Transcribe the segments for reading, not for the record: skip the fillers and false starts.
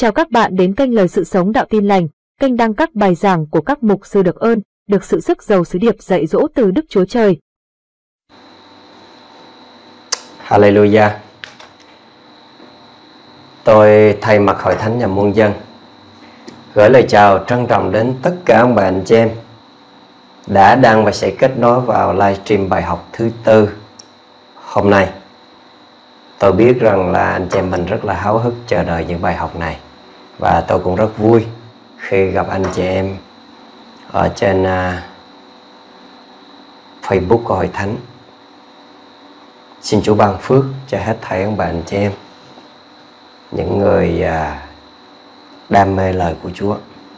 Chào các bạn đến kênh Lời Sự Sống Đạo Tin Lành, kênh đăng các bài giảng của các mục sư được ơn, được sự sức giàu sứ điệp dạy dỗ từ Đức Chúa Trời. Hallelujah. Tôi thay mặt Hội Thánh Nhà Muôn Dân gửi lời chào trân trọng đến tất cả ông bà anh chị em đã đang và sẽ kết nối vào livestream bài học thứ tư hôm nay. Tôi biết rằng là anh chị em mình rất là háo hức chờ đợi những bài học này, và tôi cũng rất vui khi gặp anh chị em ở trên Facebook của Hội Thánh. Xin Chúa ban phước cho hết thảy ông bà anh chị em, những người đam mê lời của Chúa.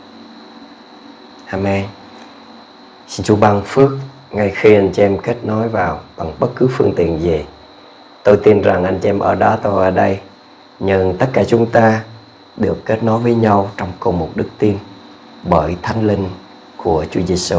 Amen. Xin Chúa ban phước ngay khi anh chị em kết nối vào bằng bất cứ phương tiện gì. Tôi tin rằng anh chị em ở đó, tôi ở đây, nhưng tất cả chúng ta được kết nối với nhau trong cùng một đức tin bởi Thánh Linh của Chúa Giêsu.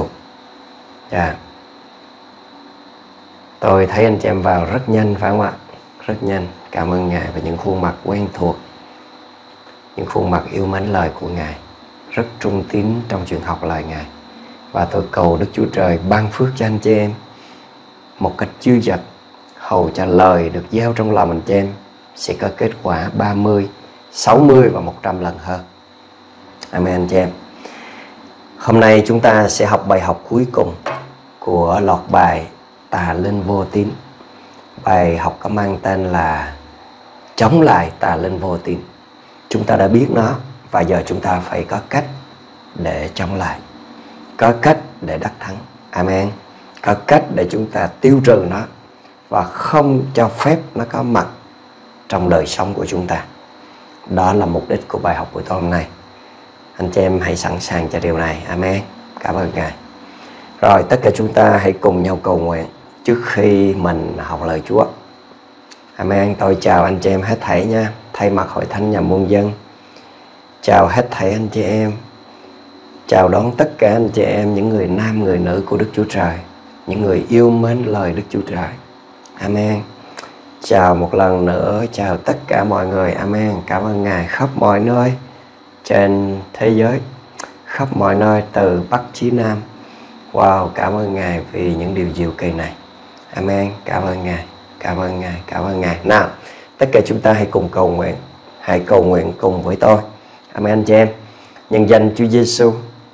Tôi thấy anh chị em vào rất nhanh, phải không ạ? Rất nhanh. Cảm ơn Ngài và những khuôn mặt quen thuộc, những khuôn mặt yêu mến lời của Ngài, rất trung tín trong chuyện học lời Ngài. Và tôi cầu Đức Chúa Trời ban phước cho anh chị em một cách dư dật, hầu cho lời được gieo trong lòng anh chị em sẽ có kết quả 30, 60 và 100 lần hơn. Amen anh chị em. Hôm nay chúng ta sẽ học bài học cuối cùng của loạt bài Tà Linh Vô Tín. Bài học có mang tên là Chống lại tà linh vô tín. Chúng ta đã biết nó, và giờ chúng ta phải có cách để chống lại, có cách để đắc thắng. Amen. Có cách để chúng ta tiêu trừ nó và không cho phép nó có mặt trong đời sống của chúng ta. Đó là mục đích của bài học của tôi hôm nay. Anh chị em hãy sẵn sàng cho điều này. Amen. Cảm ơn Ngài. Rồi, tất cả chúng ta hãy cùng nhau cầu nguyện trước khi mình học lời Chúa. Amen. Tôi chào anh chị em hết thảy nha, thay mặt Hội Thánh Nhà Muôn Dân. Chào hết thảy anh chị em. Chào đón tất cả anh chị em, những người nam, người nữ của Đức Chúa Trời, những người yêu mến lời Đức Chúa Trời. Amen. Chào một lần nữa, chào tất cả mọi người. Amen. Cảm ơn Ngài khắp mọi nơi trên thế giới, khắp mọi nơi từ Bắc chí Nam. Wow, cảm ơn Ngài vì những điều diệu kỳ này. Amen. Cảm ơn Ngài, cảm ơn Ngài, cảm ơn Ngài. Nào, tất cả chúng ta hãy cùng cầu nguyện. Hãy cầu nguyện cùng với tôi. Amen anh chị em. Nhân danh Chúa Giêsu,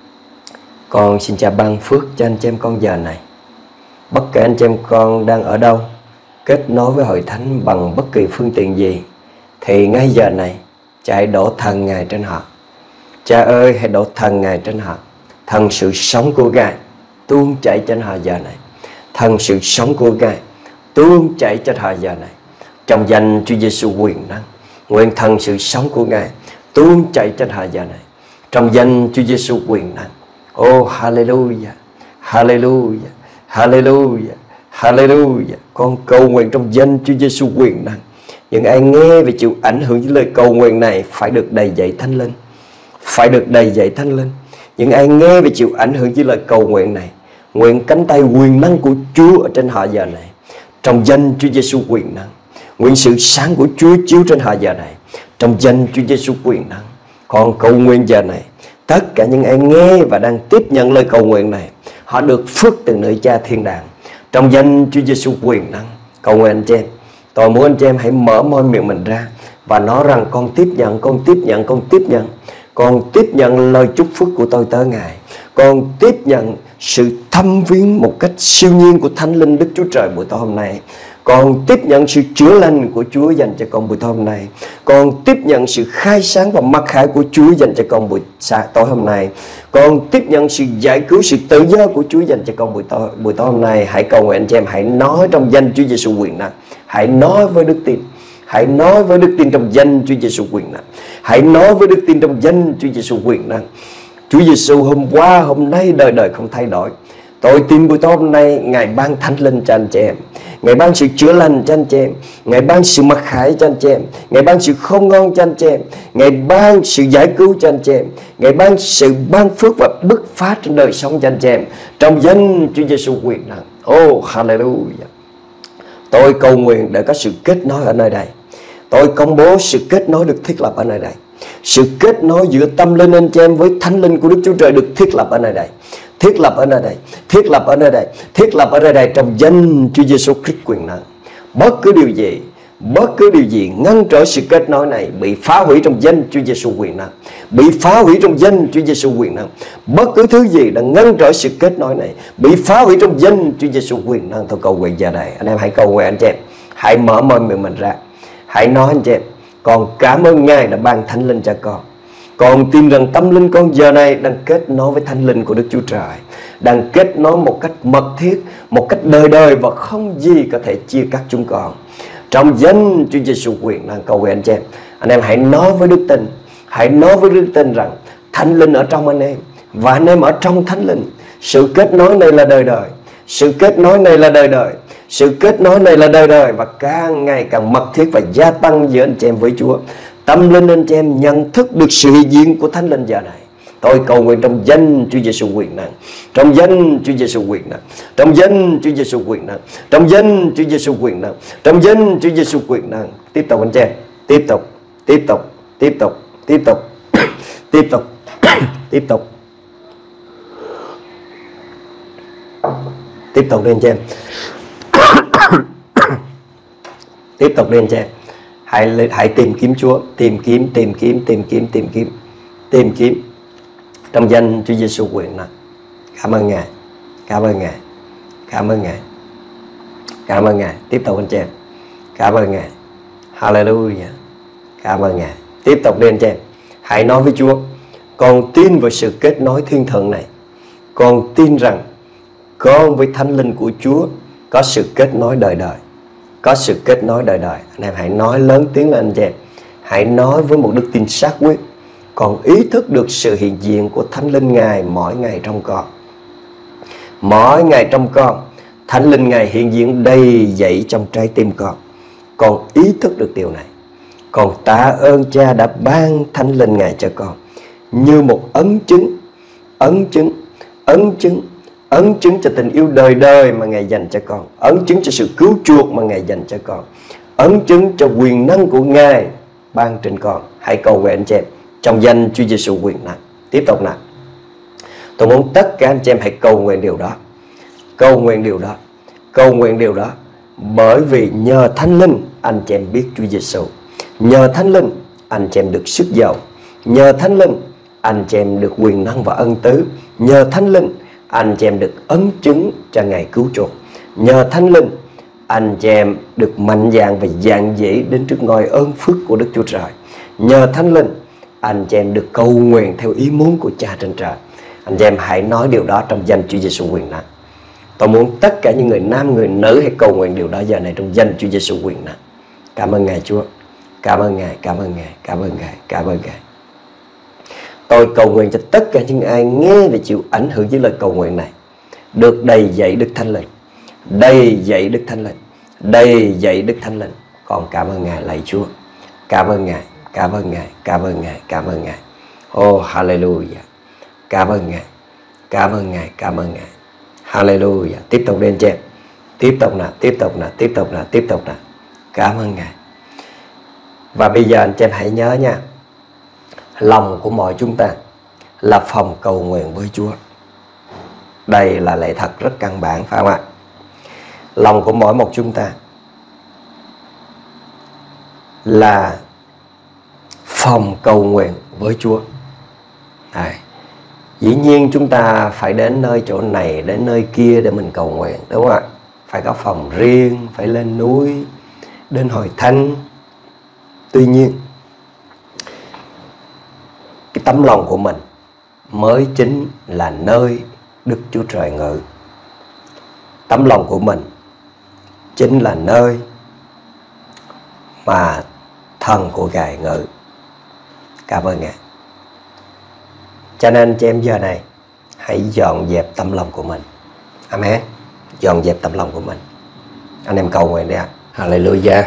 con xin Cha ban phước cho anh chị em con giờ này. Bất kể anh chị em con đang ở đâu, kết nối với Hội Thánh bằng bất kỳ phương tiện gì, thì ngay giờ này Cha hãy đổ thần Ngài trên họ. Cha ơi, hãy đổ thần Ngài trên họ. Thần sự sống của Ngài tuôn chảy trên họ giờ này. Thần sự sống của Ngài tuôn chảy trên họ giờ này. Trong danh Chúa Giêsu quyền năng, nguyện thần sự sống của Ngài tuôn chảy trên họ giờ này. Trong danh Chúa Giêsu quyền năng. Oh hallelujah, hallelujah, hallelujah, hallelujah. Con cầu nguyện trong danh Chúa Giêsu quyền năng, những ai nghe và chịu ảnh hưởng với lời cầu nguyện này phải được đầy dạy Thánh Linh, phải được đầy dạy Thánh Linh. Những ai nghe và chịu ảnh hưởng với lời cầu nguyện này, nguyện cánh tay quyền năng của Chúa ở trên họ giờ này. Trong danh Chúa Giêsu quyền năng, nguyện sự sáng của Chúa chiếu trên họ giờ này. Trong danh Chúa Giêsu quyền năng, con cầu nguyện giờ này, tất cả những ai nghe và đang tiếp nhận lời cầu nguyện này, họ được phước từ nơi Cha thiên đàng. Trong danh Chúa Giêsu quyền năng, cầu nguyện anh chị em. Tôi muốn anh chị em hãy mở môi miệng mình ra và nói rằng con tiếp nhận, con tiếp nhận, con tiếp nhận. Con tiếp nhận lời chúc phước của tôi tới Ngài. Con tiếp nhận sự thăm viếng một cách siêu nhiên của Thánh Linh Đức Chúa Trời buổi tối hôm nay. Con tiếp nhận sự chữa lành của Chúa dành cho con buổi tối hôm nay. Con tiếp nhận sự khai sáng và mặc khải của Chúa dành cho con buổi tối hôm nay. Con tiếp nhận sự giải cứu, sự tự do của Chúa dành cho con buổi tối hôm nay. Hãy cầu nguyện anh chị em, hãy nói trong danh Chúa Giêsu quyền năng. Hãy nói với đức tin. Hãy nói với đức tin trong danh Chúa Giêsu quyền năng. Hãy nói với đức tin trong danh Chúa Giêsu quyền năng. Chúa Giêsu hôm qua, hôm nay, đời đời không thay đổi. Tôi tin buổi tối hôm nay Ngài ban Thánh Linh cho anh chị em. Ngài ban sự chữa lành cho anh chị em. Ngài ban sự mặc khải cho anh chị em. Ngài ban sự khôn ngoan cho anh chị em. Ngài ban sự giải cứu cho anh chị em. Ngài ban sự ban phước và bứt phá trên đời sống cho anh chị em. Trong danh Chúa Giêsu quyền năng. Oh hallelujah. Tôi cầu nguyện để có sự kết nối ở nơi đây. Tôi công bố sự kết nối được thiết lập ở nơi đây. Sự kết nối giữa tâm linh anh chị em với thánh linh của Đức Chúa Trời được thiết lập ở nơi đây, thiết lập ở nơi đây, thiết lập ở nơi đây, thiết lập ở nơi đây trong danh Chúa Giêsu Christ quyền năng. Bất cứ điều gì ngăn trở sự kết nối này bị phá hủy trong danh Chúa Giêsu quyền năng, bị phá hủy trong danh Chúa Giêsu quyền năng. Bất cứ thứ gì đang ngăn trở sự kết nối này bị phá hủy trong danh Chúa Giêsu quyền năng. Tôi cầu nguyện giờ này, anh em hãy cầu nguyện anh chị em, hãy mở môi miệng mình ra, hãy nói anh chị em: con cảm ơn Ngài đã ban thánh linh cho con. Con tin rằng tâm linh con giờ này đang kết nối với thánh linh của Đức Chúa Trời, đang kết nối một cách mật thiết, một cách đời đời, và không gì có thể chia cắt chúng con. Trong danh Chúa Giêsu quyền năng cầu nguyện anh em hãy nói với đức tin, hãy nói với đức tin rằng thánh linh ở trong anh em và anh em ở trong thánh linh. Sự kết nối này là đời đời, sự kết nối này là đời đời, sự kết nối này là đời đời, và càng ngày càng mật thiết và gia tăng giữa anh chị em với Chúa. Tâm linh anh chị em nhận thức được sự hiện diện của thánh linh giờ này. Tôi cầu nguyện trong danh Chúa Giêsu quyền năng, trong danh Chúa Giêsu quyền năng, trong danh Chúa Giêsu quyền năng, trong danh Chúa Giêsu quyền năng, trong danh Chúa Giêsu quyền năng. Tiếp tục anh chị em, tiếp tục, tiếp tục, tiếp tục, tiếp tục, tiếp tục, tiếp tục, tiếp tục đi anh chị em, tiếp tục đi anh chị em. Hãy tìm kiếm Chúa, tìm kiếm trong danh Chúa Giêsu quyền năng. Cảm ơn Ngài, cảm ơn Ngài, cảm ơn Ngài, cảm ơn Ngài. Tiếp tục anh chị em, cảm ơn Ngài, hallelujah, cảm ơn Ngài. Tiếp tục đi anh chị em, hãy nói với Chúa: con tin vào sự kết nối thiên thượng này, con tin rằng con với thánh linh của Chúa có sự kết nối đời đời, có sự kết nối đời đời. Anh em hãy nói lớn tiếng lên anh chị em, hãy nói với một đức tin xác quyết: con ý thức được sự hiện diện của thánh linh Ngài mỗi ngày trong con. Mỗi ngày trong con, thánh linh Ngài hiện diện đầy dẫy trong trái tim con. Con ý thức được điều này. Con tạ ơn Cha đã ban thánh linh Ngài cho con như một ấn chứng, ấn chứng cho tình yêu đời đời mà Ngài dành cho con, ấn chứng cho sự cứu chuộc mà Ngài dành cho con, ấn chứng cho quyền năng của Ngài ban trên con. Hãy cầu nguyện anh chị em trong danh Chúa Giêsu quyền năng. Tiếp tục nào. Tôi muốn tất cả anh chị em hãy cầu nguyện điều đó, cầu nguyện điều đó, cầu nguyện điều đó. Bởi vì nhờ thánh linh anh chị em biết Chúa Giêsu, nhờ thánh linh anh chị em được sức giàu, nhờ thánh linh anh chị em được quyền năng và ân tứ, nhờ thánh linh anh chị em được ấn chứng cho Ngài cứu chuộc, nhờ thánh linh anh chị em được mạnh dạn và dạn dĩ đến trước ngôi ơn phước của Đức Chúa Trời, nhờ thánh linh anh chị em được cầu nguyện theo ý muốn của Cha trên trời. Anh chị em hãy nói điều đó trong danh Chúa Giêsu quyền năng. Tôi muốn tất cả những người nam người nữ hãy cầu nguyện điều đó giờ này trong danh Chúa Giêsu quyền năng. Cảm ơn Ngài Chúa, cảm ơn Ngài, cảm ơn Ngài, cảm ơn Ngài, cảm ơn Ngài. Tôi cầu nguyện cho tất cả những ai nghe và chịu ảnh hưởng với lời cầu nguyện này được đầy dẫy Đức Thánh Linh, đầy dẫy Đức Thánh Linh, đầy dẫy Đức Thánh Linh. Con cảm ơn Ngài, lạy Chúa. Cảm ơn Ngài, cảm ơn Ngài, cảm ơn Ngài, cảm ơn Ngài. Oh hallelujah. Cảm ơn Ngài, cảm ơn Ngài, cảm ơn Ngài. Hallelujah. Tiếp tục lên trên. Tiếp tục nào, tiếp tục nào, tiếp tục nào, tiếp tục nào. Cảm ơn Ngài. Và bây giờ anh chị em hãy nhớ nha, lòng của mọi chúng ta là phòng cầu nguyện với Chúa. Đây là lẽ thật rất căn bản, phải không ạ? Lòng của mỗi một chúng ta là phòng cầu nguyện với Chúa. Dĩ nhiên chúng ta phải đến nơi chỗ này, đến nơi kia để mình cầu nguyện, đúng không ạ? Phải có phòng riêng, phải lên núi, đến hội thánh. Tuy nhiên, cái tấm lòng của mình mới chính là nơi Đức Chúa Trời ngự. Tấm lòng của mình chính là nơi mà thần của Ngài ngự. Cảm ơn Ngài. Cho nên anh chị em giờ này hãy dọn dẹp tâm lòng của mình. Amen. Dọn dẹp tâm lòng của mình. Anh em cầu nguyện đi ạ. Hallelujah.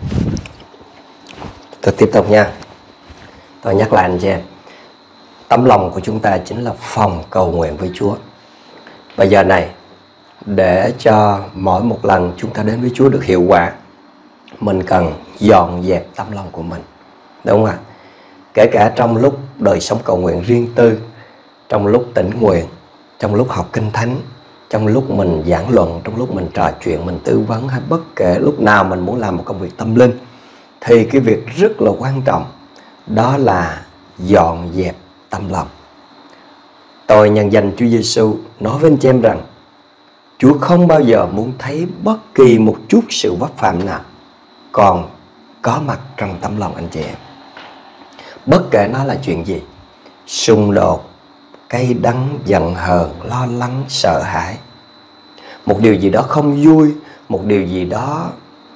Tôi tiếp tục nha. Tôi nhắc lại anh chị em, tấm lòng của chúng ta chính là phòng cầu nguyện với Chúa. Và giờ này, để cho mỗi một lần chúng ta đến với Chúa được hiệu quả, mình cần dọn dẹp tấm lòng của mình, đúng không ạ? kể cả trong lúc đời sống cầu nguyện riêng tư, trong lúc tĩnh nguyện, trong lúc học kinh thánh, trong lúc mình giảng luận, trong lúc mình trò chuyện, mình tư vấn, hay bất kể lúc nào mình muốn làm một công việc tâm linh, thì cái việc rất là quan trọng đó là dọn dẹp tâm lòng. Tôi nhân danh Chúa Giêsu nói với anh chị em rằng Chúa không bao giờ muốn thấy bất kỳ một chút sự vấp phạm nào còn có mặt trong tấm lòng anh chị em. Bất kể nó là chuyện gì, xung đột, cay đắng, giận hờn, lo lắng, sợ hãi, một điều gì đó không vui, một điều gì đó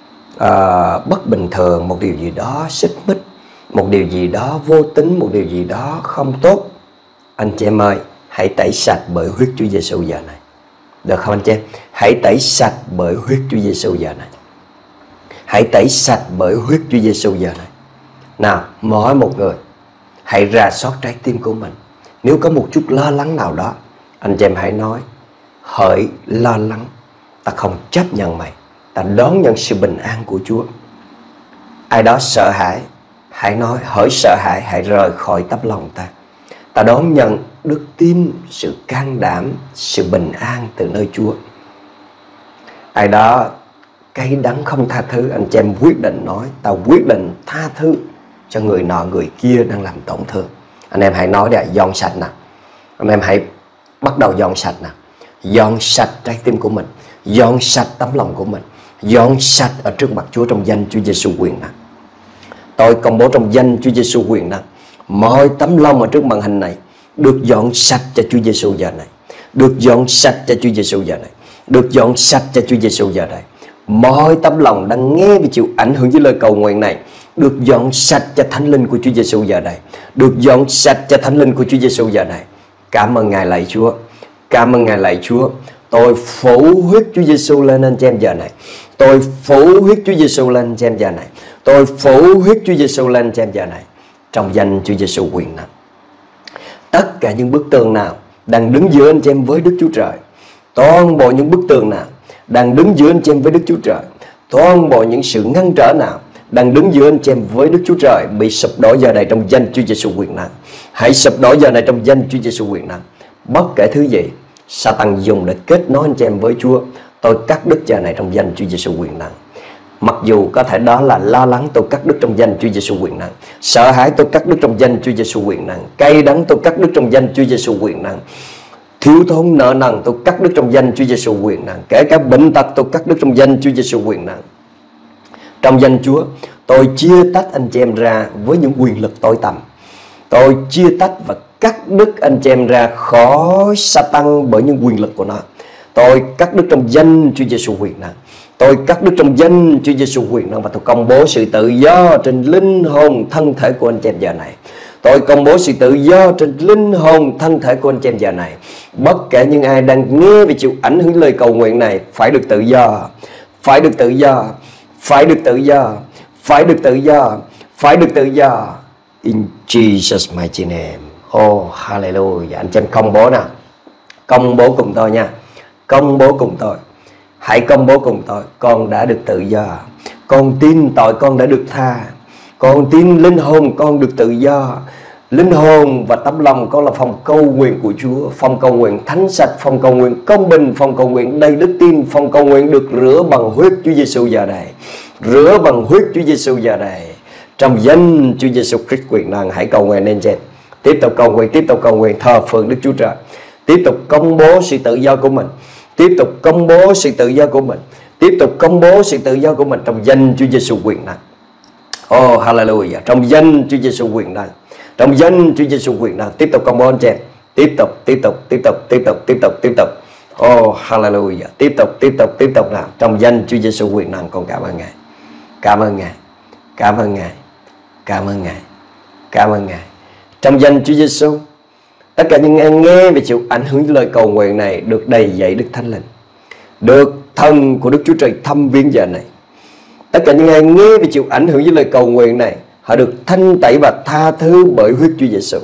bất bình thường, một điều gì đó xích mích, một điều gì đó vô tín, một điều gì đó không tốt, anh chị em ơi, hãy tẩy sạch bởi huyết Chúa Giêsu giờ này. Được không anh chị em? Hãy tẩy sạch bởi huyết Chúa Giêsu giờ này. Hãy tẩy sạch bởi huyết Chúa Giêsu giờ này. Nào, mỗi một người hãy rà soát trái tim của mình. Nếu có một chút lo lắng nào đó, anh chị em hãy nói: hỡi lo lắng, ta không chấp nhận mày, ta đón nhận sự bình an của Chúa. Ai đó sợ hãi, hãy nói: hỡi sợ hãi, hãy rời khỏi tấm lòng ta, ta đón nhận đức tin, sự can đảm, sự bình an từ nơi Chúa. Ai đó cay đắng không tha thứ, anh chị em quyết định nói: ta quyết định tha thứ cho người nọ người kia đang làm tổn thương. Anh em hãy nói để dọn sạch nào. Anh em hãy bắt đầu dọn sạch nào. Dọn sạch trái tim của mình, dọn sạch tấm lòng của mình, dọn sạch ở trước mặt Chúa trong danh Chúa Giêsu quyền năng. Tôi công bố trong danh Chúa Giêsu quyền năng, mọi tấm lòng ở trước màn hình này được dọn sạch cho Chúa Giêsu giờ này, được dọn sạch cho Chúa Giêsu giờ này, được dọn sạch cho Chúa Giêsu giờ này. Mọi tấm lòng đang nghe và chịu ảnh hưởng với lời cầu nguyện này được dọn sạch cho Thánh Linh của Chúa Giêsu giờ này, được dọn sạch cho Thánh Linh của Chúa Giêsu giờ này. Cảm ơn Ngài lạy Chúa, cảm ơn Ngài lạy Chúa. Tôi phủ huyết Chúa Giêsu lên anh chị em giờ này. Tôi phủ huyết Chúa Giêsu lên anh chị em giờ này. Tôi phủ huyết Chúa Giêsu lên anh chị em giờ này. Trong danh Chúa Giêsu quyền năng. Tất cả những bức tường nào đang đứng giữa anh chị em với Đức Chúa Trời, toàn bộ những bức tường nào đang đứng giữa anh chị em với Đức Chúa Trời, toàn bộ những sự ngăn trở nào đang đứng giữa anh chị em với Đức Chúa Trời bị sụp đổ giờ này trong danh Chúa Giêsu quyền năng. Hãy sụp đổ giờ này trong danh Chúa Giêsu quyền năng. Bất kể thứ gì Satan dùng để kết nối anh chị em với Chúa, tôi cắt đứt giờ này trong danh Chúa Giêsu quyền năng. Mặc dù có thể đó là lo lắng, tôi cắt đứt trong danh Chúa Giêsu quyền năng. Sợ hãi, tôi cắt đứt trong danh Chúa Giêsu quyền năng. Cay đắng, tôi cắt đứt trong danh Chúa Giêsu quyền năng. Thiếu thốn nợ nần, tôi cắt đứt trong danh Chúa Giêsu quyền năng. Kể cả bệnh tật, tôi cắt đứt trong danh Chúa Giêsu quyền năng. Trong danh Chúa, tôi chia tách anh chị em ra với những quyền lực tối tăm. Tôi chia tách và cắt đứt anh chị em ra khỏi Satan bởi những quyền lực của nó. Tôi cắt đứt trong danh Chúa Giêsu quyền năng. Tôi cắt đứt trong danh Chúa Giêsu quyền năng và tôi công bố sự tự do trên linh hồn thân thể của anh chị em giờ này. Tôi công bố sự tự do trên linh hồn thân thể của anh chị em giờ này. Bất kể những ai đang nghe và chịu ảnh hưởng lời cầu nguyện này phải được tự do, phải được tự do, phải được tự do, phải được tự do, phải được tự do. In Jesus mighty name. Oh hallelujah. Anh chị em công bố nào. Công bố cùng tôi nha. Công bố cùng tôi. Hãy công bố cùng tôi: con đã được tự do. Con tin tội con đã được tha. Con tin linh hồn con được tự do. Linh hồn và tấm lòng con là phòng cầu nguyện của Chúa, phòng cầu nguyện thánh sạch, phòng cầu nguyện công bình, phòng cầu nguyện đầy đức tin, phòng cầu nguyện được rửa bằng huyết Chúa Giêsu giờ này. Rửa bằng huyết Chúa Giêsu giờ này. Trong danh Chúa Giêsu Christ quyền năng, hãy cầu nguyện lên trên. Tiếp tục cầu nguyện, tiếp tục cầu nguyện, thờ phượng Đức Chúa Trời. Tiếp tục công bố sự tự do của mình. Tiếp tục công bố sự tự do của mình. Tiếp tục công bố sự tự do của mình trong danh Chúa Giêsu quyền năng. Oh hallelujah. Trong danh Chúa Giêsu quyền năng. Trong danh Chúa Giêsu quyền năng. Tiếp tục công bố anh chị em. Tiếp tục, tiếp tục, tiếp tục, tiếp tục, tiếp tục, tiếp tục. Oh hallelujah. Tiếp tục, tiếp tục, tiếp tục nào. Trong danh Chúa Giêsu quyền năng, con cảm ơn Ngài. Cảm ơn Ngài. Cảm ơn Ngài. Cảm ơn Ngài. Cảm ơn Ngài. Trong danh Chúa Giêsu, tất cả những ai nghe và chịu ảnh hưởng lời cầu nguyện này được đầy dẫy Đức Thánh Linh, được thần của Đức Chúa Trời thăm viếng giờ này. Tất cả những ai nghe và chịu ảnh hưởng với lời cầu nguyện này, họ được thanh tẩy và tha thứ bởi huyết Chúa Giêsu.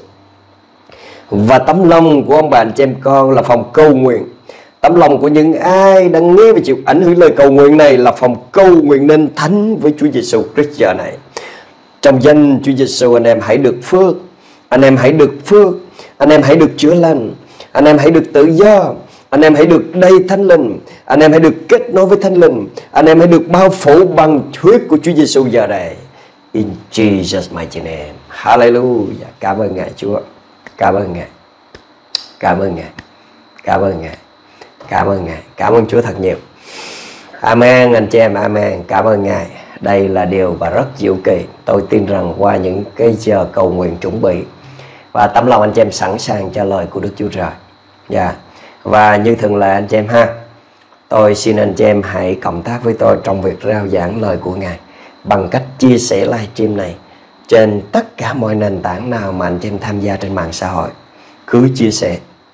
Và tấm lòng của ông bà anh chị em con là phòng cầu nguyện. Tấm lòng của những ai đang nghe và chịu ảnh hưởng lời cầu nguyện này là phòng cầu nguyện nên thánh với Chúa Giêsu Christ giờ này. Trong danh Chúa Giêsu, anh em hãy được phước, anh em hãy được phước, anh em hãy được chữa lành, anh em hãy được tự do, anh em hãy được đầy Thánh Linh, anh em hãy được kết nối với Thánh Linh, anh em hãy được bao phủ bằng huyết của Chúa Giêsu giờ đây. In Jesus mighty name. Hallelujah. Cảm ơn Ngài Chúa. Cảm ơn Ngài. Cảm ơn Ngài. Cảm ơn Ngài. Cảm ơn Ngài. Cảm ơn Chúa thật nhiều. Amen anh chị em, amen. Cảm ơn Ngài. Đây là điều và rất diệu kỳ. Tôi tin rằng qua những cái giờ cầu nguyện chuẩn bị và tấm lòng anh chị em sẵn sàng cho lời của Đức Chúa Trời. Dạ. Và như thường lệ anh chị em ha, tôi xin anh chị em hãy cộng tác với tôi trong việc rao giảng lời của Ngài bằng cách chia sẻ livestream này trên tất cả mọi nền tảng nào mà anh chị em tham gia trên mạng xã hội. Cứ chia sẻ.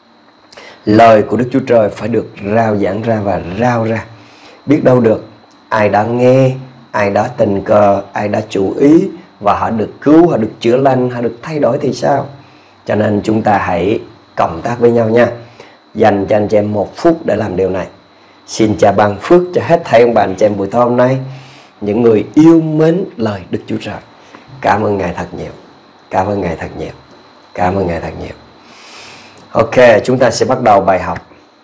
Lời của Đức Chúa Trời phải được rao giảng ra và rao ra. Biết đâu được ai đã nghe, ai đã tình cờ, ai đã chú ý và họ được cứu, họ được chữa lành, họ được thay đổi thì sao? Cho nên chúng ta hãy cộng tác với nhau nha. Dành cho anh chị em 1 phút để làm điều này. Xin Cha ban phước cho hết thảy ông bà anh chị em buổi tối hôm nay, những người yêu mến lời Đức Chúa Trời. Cảm ơn Ngài thật nhiều. Cảm ơn Ngài thật nhiều. Cảm ơn Ngài thật nhiều. Ok, chúng ta sẽ bắt đầu bài học.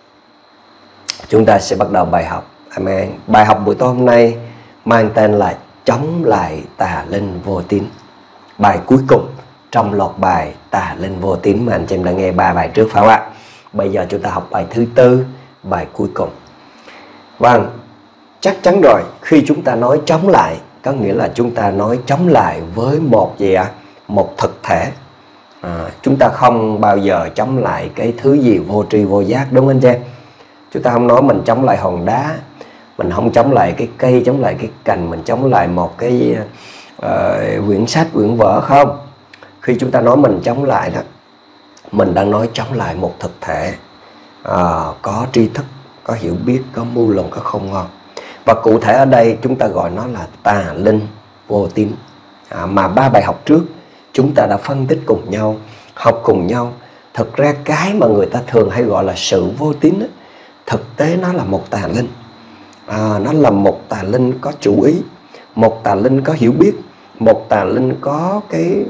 Chúng ta sẽ bắt đầu bài học. Amen. Bài học buổi tối hôm nay mang tên là chống lại tà linh vô tín. Bài cuối cùng trong loạt bài tà linh vô tín mà anh chị em đã nghe 3 bài trước phải không ạ? Bây giờ chúng ta học bài thứ 4, bài cuối cùng. Vâng, chắc chắn rồi, khi chúng ta nói chống lại, có nghĩa là chúng ta nói chống lại với một gì ạ? Một thực thể. Chúng ta không bao giờ chống lại cái thứ gì vô tri vô giác, đúng không anh chị? Chúng ta không nói mình chống lại hòn đá, mình không chống lại cái cây, chống lại cái cành, mình chống lại một cái quyển sách, quyển vở không. Khi chúng ta nói mình chống lại đó, mình đang nói chống lại một thực thể có tri thức, có hiểu biết, có mưu lùn, có khôn ngoan. Và cụ thể ở đây chúng ta gọi nó là tà linh vô tín. Mà 3 bài học trước chúng ta đã phân tích cùng nhau, học cùng nhau. Thực ra cái mà người ta thường hay gọi là sự vô tín đó, thực tế nó là một tà linh. Nó là một tà linh có chủ ý, một tà linh có hiểu biết, một tà linh có cái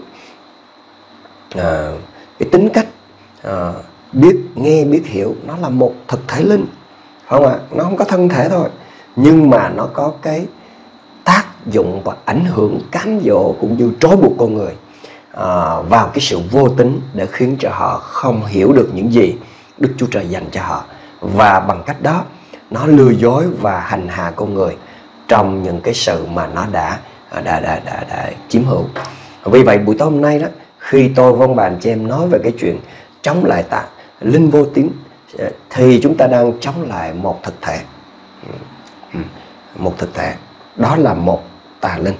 tính cách biết nghe, biết hiểu. Nó là một thực thể linh, phải không ạ? Nó không có thân thể thôi, nhưng mà nó có cái tác dụng và ảnh hưởng cám dỗ cũng như trói buộc con người vào cái sự vô tín, để khiến cho họ không hiểu được những gì Đức Chúa Trời dành cho họ. Và bằng cách đó nó lừa dối và hành hạ con người trong những cái sự mà nó đã chiếm hữu. Vì vậy buổi tối hôm nay đó, khi tôi với ông bà anh chị em nói về cái chuyện chống lại tà linh vô tín, thì chúng ta đang chống lại một thực thể. Một thực thể, đó là một tà linh.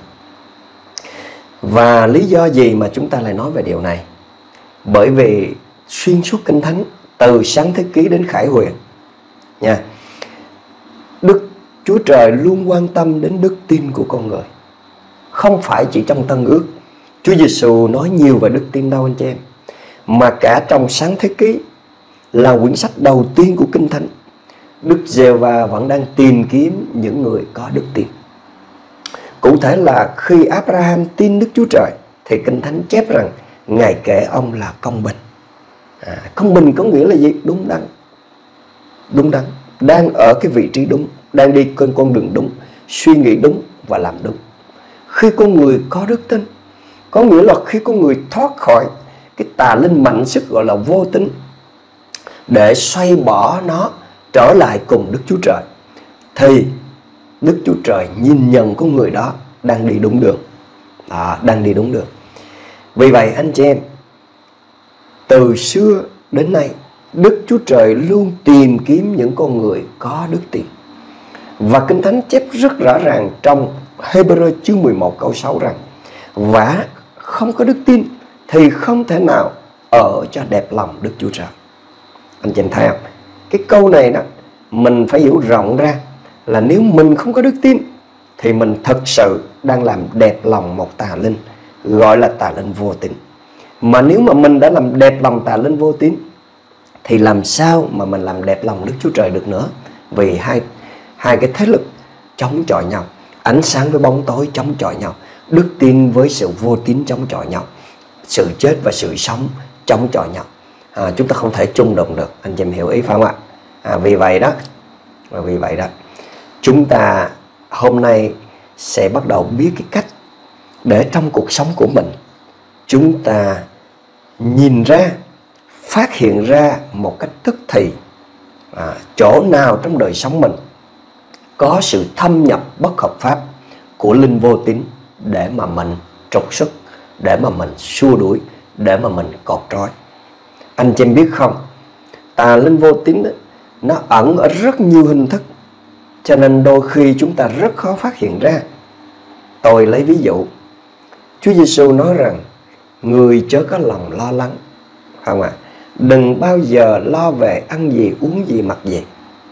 Và lý do gì mà chúng ta lại nói về điều này? Bởi vì xuyên suốt Kinh Thánh, từ Sáng Thế Ký đến Khải Huyền nha, Đức Chúa Trời luôn quan tâm đến đức tin của con người. Không phải chỉ trong Tân Ước Chúa Giêsu nói nhiều về đức tin đâu anh chị em, mà cả trong Sáng Thế Ký là quyển sách đầu tiên của Kinh Thánh, Đức Giê-hô-va vẫn đang tìm kiếm những người có đức tin. Cụ thể là khi Abraham tin Đức Chúa Trời thì Kinh Thánh chép rằng Ngài kể ông là công bình. Công bình có nghĩa là gì? Đúng đắn. Đúng đắn, đang ở cái vị trí đúng, đang đi con đường đúng, suy nghĩ đúng và làm đúng. Khi con người có đức tin, có nghĩa là khi con người thoát khỏi cái tà linh mạnh sức gọi là vô tín, để xoay bỏ nó trở lại cùng Đức Chúa Trời, thì Đức Chúa Trời nhìn nhận con người đó đang đi đúng đường. Đang đi đúng đường. Vì vậy anh chị em, từ xưa đến nay, Đức Chúa Trời luôn tìm kiếm những con người có đức tin. Và Kinh Thánh chép rất rõ ràng trong Hebrew chương 11 câu 6 rằng: và không có đức tin thì không thể nào ở cho đẹp lòng Đức Chúa Trời. Anh chị em thấy không? Cái câu này đó mình phải hiểu rộng ra, là nếu mình không có đức tin thì mình thật sự đang làm đẹp lòng một tà linh, gọi là tà linh vô tín. Mà nếu mà mình đã làm đẹp lòng tà linh vô tín thì làm sao mà mình làm đẹp lòng Đức Chúa Trời được nữa? Vì hai cái thế lực chống chọi nhau, ánh sáng với bóng tối chống chọi nhau. Đức tin với sự vô tín chống chọi nhau, sự chết và sự sống chống chọi nhau. Chúng ta không thể chung đụng được. Anh chị em hiểu ý phải không ạ? Vì vậy đó, chúng ta hôm nay sẽ bắt đầu biết cái cách để trong cuộc sống của mình chúng ta nhìn ra, phát hiện ra một cách tức thì chỗ nào trong đời sống mình có sự thâm nhập bất hợp pháp của linh vô tín để mà mình trục xuất, để mà mình xua đuổi, để mà mình cột trói. Anh chị em biết không, tà linh vô tín nó ẩn ở rất nhiều hình thức, cho nên đôi khi chúng ta rất khó phát hiện ra. Tôi lấy ví dụ, Chúa Giêsu nói rằng người chớ có lòng lo lắng, phải không ạ? Đừng bao giờ lo về ăn gì, uống gì, mặc gì.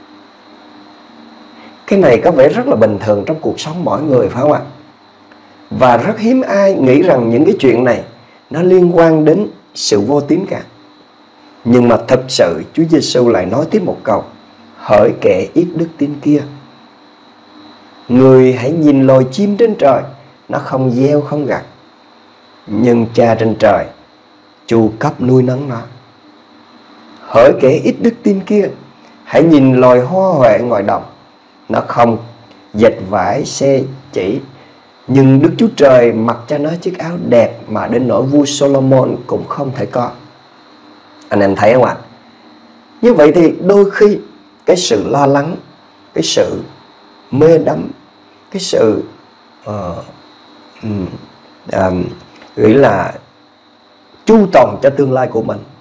Cái này có vẻ rất là bình thường trong cuộc sống mỗi người, phải không ạ? Và rất hiếm ai nghĩ rằng những cái chuyện này nó liên quan đến sự vô tín cả. Nhưng mà thật sự Chúa Giêsu lại nói tiếp một câu: hỡi kẻ ít đức tin kia, người hãy nhìn loài chim trên trời, nó không gieo không gặt, nhưng Cha trên trời chu cấp nuôi nấng nó. Hỡi kẻ ít đức tin kia, hãy nhìn loài hoa huệ ngoài đồng, nó không dệt vải xe chỉ, nhưng Đức Chúa Trời mặc cho nó chiếc áo đẹp mà đến nỗi vua Solomon cũng không thể có. Anh em thấy không ạ? Như vậy thì đôi khi cái sự lo lắng, cái sự mê đắm, cái sự nghĩ là chu toàn cho tương lai của mình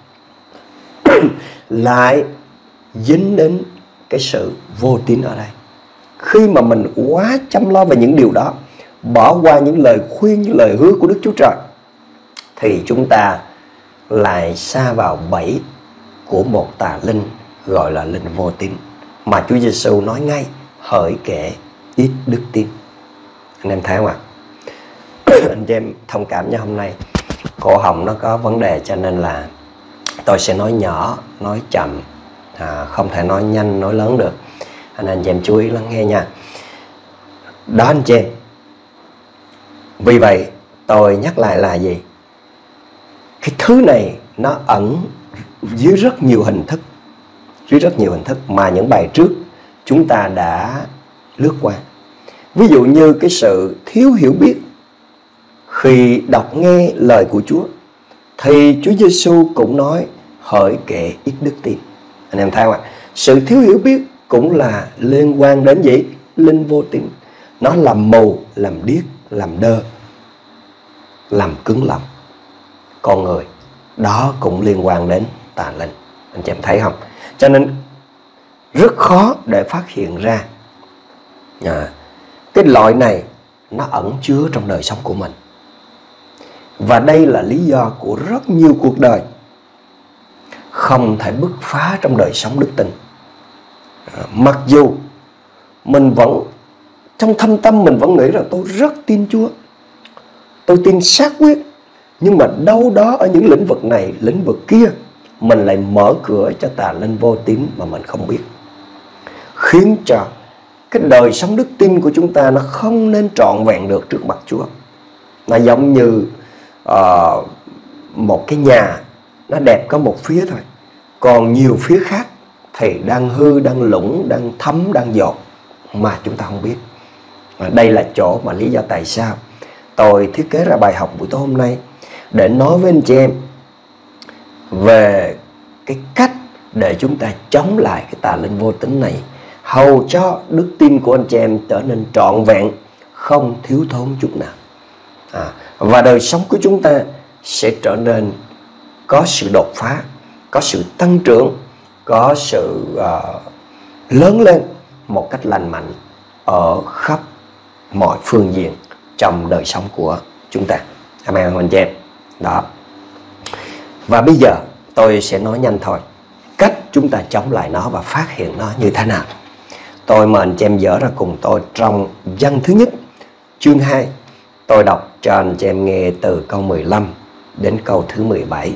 lại dính đến cái sự vô tín ở đây. Khi mà mình quá chăm lo về những điều đó, bỏ qua những lời khuyên, những lời hứa của Đức Chúa Trời, thì chúng ta lại sa vào bẫy của một tà linh gọi là linh vô tín, mà Chúa Giêsu nói ngay: hỡi kẻ ít đức tin. Anh em thấy không ạ? Anh em thông cảm nha, hôm nay cổ họng nó có vấn đề cho nên là tôi sẽ nói nhỏ, nói chậm, không thể nói nhanh, nói lớn được. Anh em chú ý lắng nghe nha. Đó anh chị em. Vì vậy tôi nhắc lại là gì? Cái thứ này nó ẩn dưới rất nhiều hình thức, mà những bài trước chúng ta đã lướt qua. Ví dụ như cái sự thiếu hiểu biết khi đọc nghe lời của Chúa, thì Chúa Giêsu cũng nói: hỡi kẻ ít đức tin. Anh em thấy không ạ? Sự thiếu hiểu biết cũng là liên quan đến gì? Linh vô tín. Nó làm mù, làm điếc, làm đơ, làm cứng lòng con người. Đó cũng liên quan đến tà linh. Anh chị em thấy không? Cho nên rất khó để phát hiện ra cái loại này nó ẩn chứa trong đời sống của mình. Và đây là lý do của rất nhiều cuộc đời không thể bứt phá trong đời sống đức tin. Mặc dù mình vẫn trong thâm tâm mình vẫn nghĩ rằng tôi rất tin Chúa, tôi tin xác quyết, nhưng mà đâu đó ở những lĩnh vực này, lĩnh vực kia, mình lại mở cửa cho tà linh vô tín mà mình không biết, khiến cho cái đời sống đức tin của chúng ta nó không nên trọn vẹn được trước mặt Chúa. Nó giống như một cái nhà, nó đẹp có một phía thôi, còn nhiều phía khác thì đang hư, đang lũng, đang thấm, đang dột mà chúng ta không biết. Đây là chỗ mà lý do tại sao tôi thiết kế ra bài học buổi tối hôm nay, để nói với anh chị em về cái cách để chúng ta chống lại cái tà linh vô tín này, hầu cho đức tin của anh chị em trở nên trọn vẹn, không thiếu thốn chút nào. Và đời sống của chúng ta sẽ trở nên có sự đột phá, có sự tăng trưởng, có sự lớn lên một cách lành mạnh ở khắp mọi phương diện trong đời sống của chúng ta. Amen anh chị em. Đó. Và bây giờ tôi sẽ nói nhanh thôi, cách chúng ta chống lại nó và phát hiện nó như thế nào. Tôi mời anh chị em dở ra cùng tôi trong Văn thứ nhất chương 2. Tôi đọc cho anh chị em nghe từ câu 15 đến câu thứ 17.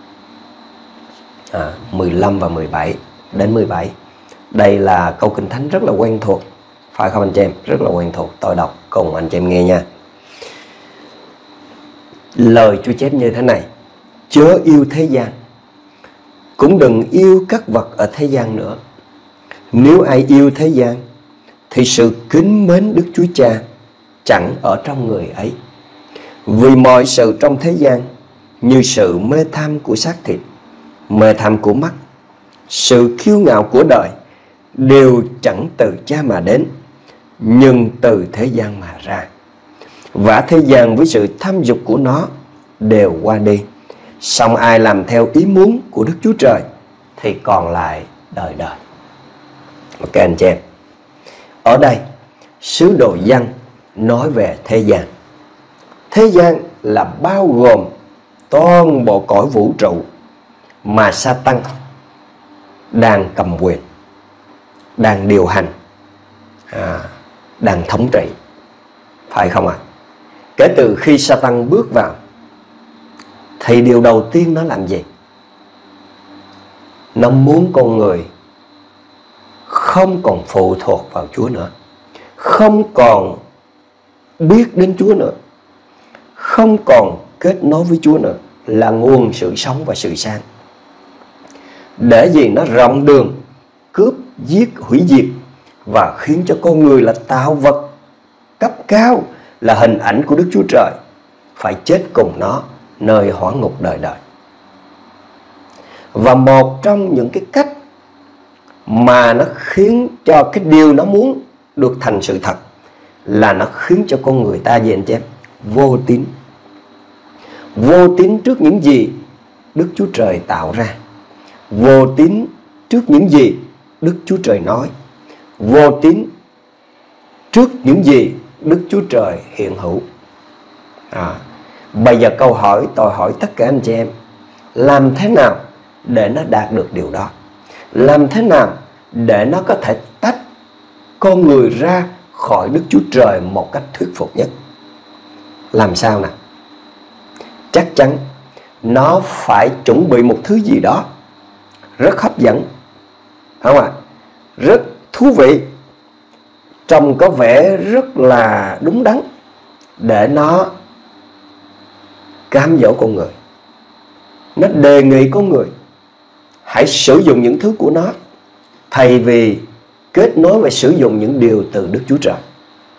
15 và 17 đến 17. Đây là câu Kinh Thánh rất là quen thuộc, phải không anh chị em? Rất là quen thuộc. Tôi đọc cùng anh chị em nghe nha. Lời Chúa chép như thế này: chớ yêu thế gian, cũng đừng yêu các vật ở thế gian nữa. Nếu ai yêu thế gian thì sự kính mến Đức Chúa Cha chẳng ở trong người ấy. Vì mọi sự trong thế gian, như sự mê tham của xác thịt, mê tham của mắt, sự kiêu ngạo của đời, đều chẳng từ Cha mà đến, nhưng từ thế gian mà ra. Và thế gian với sự tham dục của nó đều qua đi. Song ai làm theo ý muốn của Đức Chúa Trời thì còn lại đời đời. Ok anh chị em, ở đây sứ đồ Giăng nói về thế gian. Thế gian là bao gồm toàn bộ cõi vũ trụ mà Sa-tăng đang cầm quyền, đang điều hành, đang thống trị, phải không ạ? Kể từ khi Sa-tăng bước vào thì điều đầu tiên nó làm gì? Nó muốn con người không còn phụ thuộc vào Chúa nữa, không còn biết đến Chúa nữa, không còn kết nối với Chúa nữa, là nguồn sự sống và sự sáng. Để gì? Nó rộng đường, cướp, giết, hủy diệt và khiến cho con người là tạo vật cấp cao, là hình ảnh của Đức Chúa Trời, phải chết cùng nó nơi hỏa ngục đời đời. Và một trong những cái cách mà nó khiến cho cái điều nó muốn được thành sự thật là nó khiến cho con người ta gì anh chị em? Vô tín. Vô tín trước những gì Đức Chúa Trời tạo ra, vô tín trước những gì Đức Chúa Trời nói, vô tín trước những gì Đức Chúa Trời hiện hữu. Bây giờ câu hỏi tôi hỏi tất cả anh chị em: làm thế nào để nó đạt được điều đó? Làm thế nào để nó có thể tách con người ra khỏi Đức Chúa Trời một cách thuyết phục nhất? Làm sao nào? Chắc chắn nó phải chuẩn bị một thứ gì đó rất hấp dẫn, không ạ? Rất thú vị, trông có vẻ rất là đúng đắn, để nó cám dỗ con người. Nó đề nghị con người hãy sử dụng những thứ của nó, thay vì kết nối và sử dụng những điều từ Đức Chúa Trời.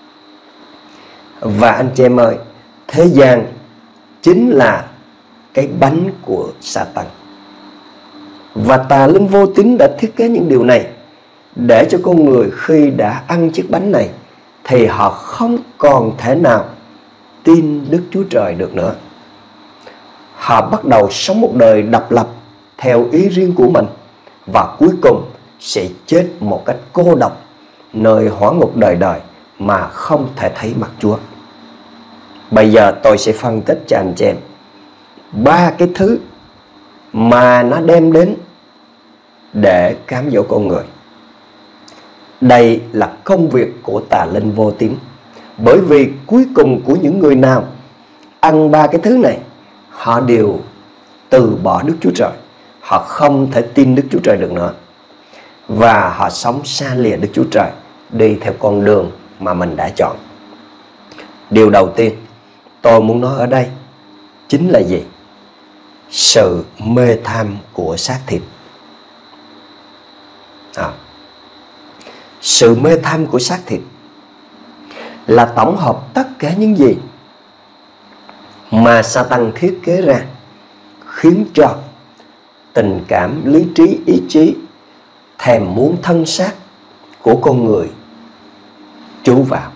Và anh chị em ơi, thế gian chính là cái bánh của Sa-tăng. Và tà linh vô tín đã thiết kế những điều này để cho con người khi đã ăn chiếc bánh này thì họ không còn thể nào tin Đức Chúa Trời được nữa. Họ bắt đầu sống một đời độc lập theo ý riêng của mình, và cuối cùng sẽ chết một cách cô độc nơi hỏa ngục đời đời mà không thể thấy mặt Chúa. Bây giờ tôi sẽ phân tích cho anh chị em 3 cái thứ mà nó đem đến để cám dỗ con người. Đây là công việc của tà linh vô tín, bởi vì cuối cùng của những người nào ăn 3 cái thứ này, họ đều từ bỏ Đức Chúa Trời. Họ không thể tin Đức Chúa Trời được nữa, và họ sống xa lìa Đức Chúa Trời, đi theo con đường mà mình đã chọn. Điều đầu tiên tôi muốn nói ở đây chính là gì? Sự mê tham của xác thịt. Sự mê tham của xác thịt là tổng hợp tất cả những gì mà Sa-tăng thiết kế ra, khiến cho tình cảm, lý trí, ý chí, thèm muốn thân xác của con người trú vào.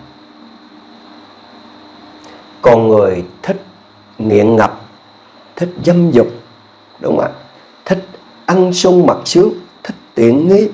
Con người thích nghiện ngập, thích dâm dục, đúng không ạ? Thích ăn sung mặc sướng, thích tiện nghi.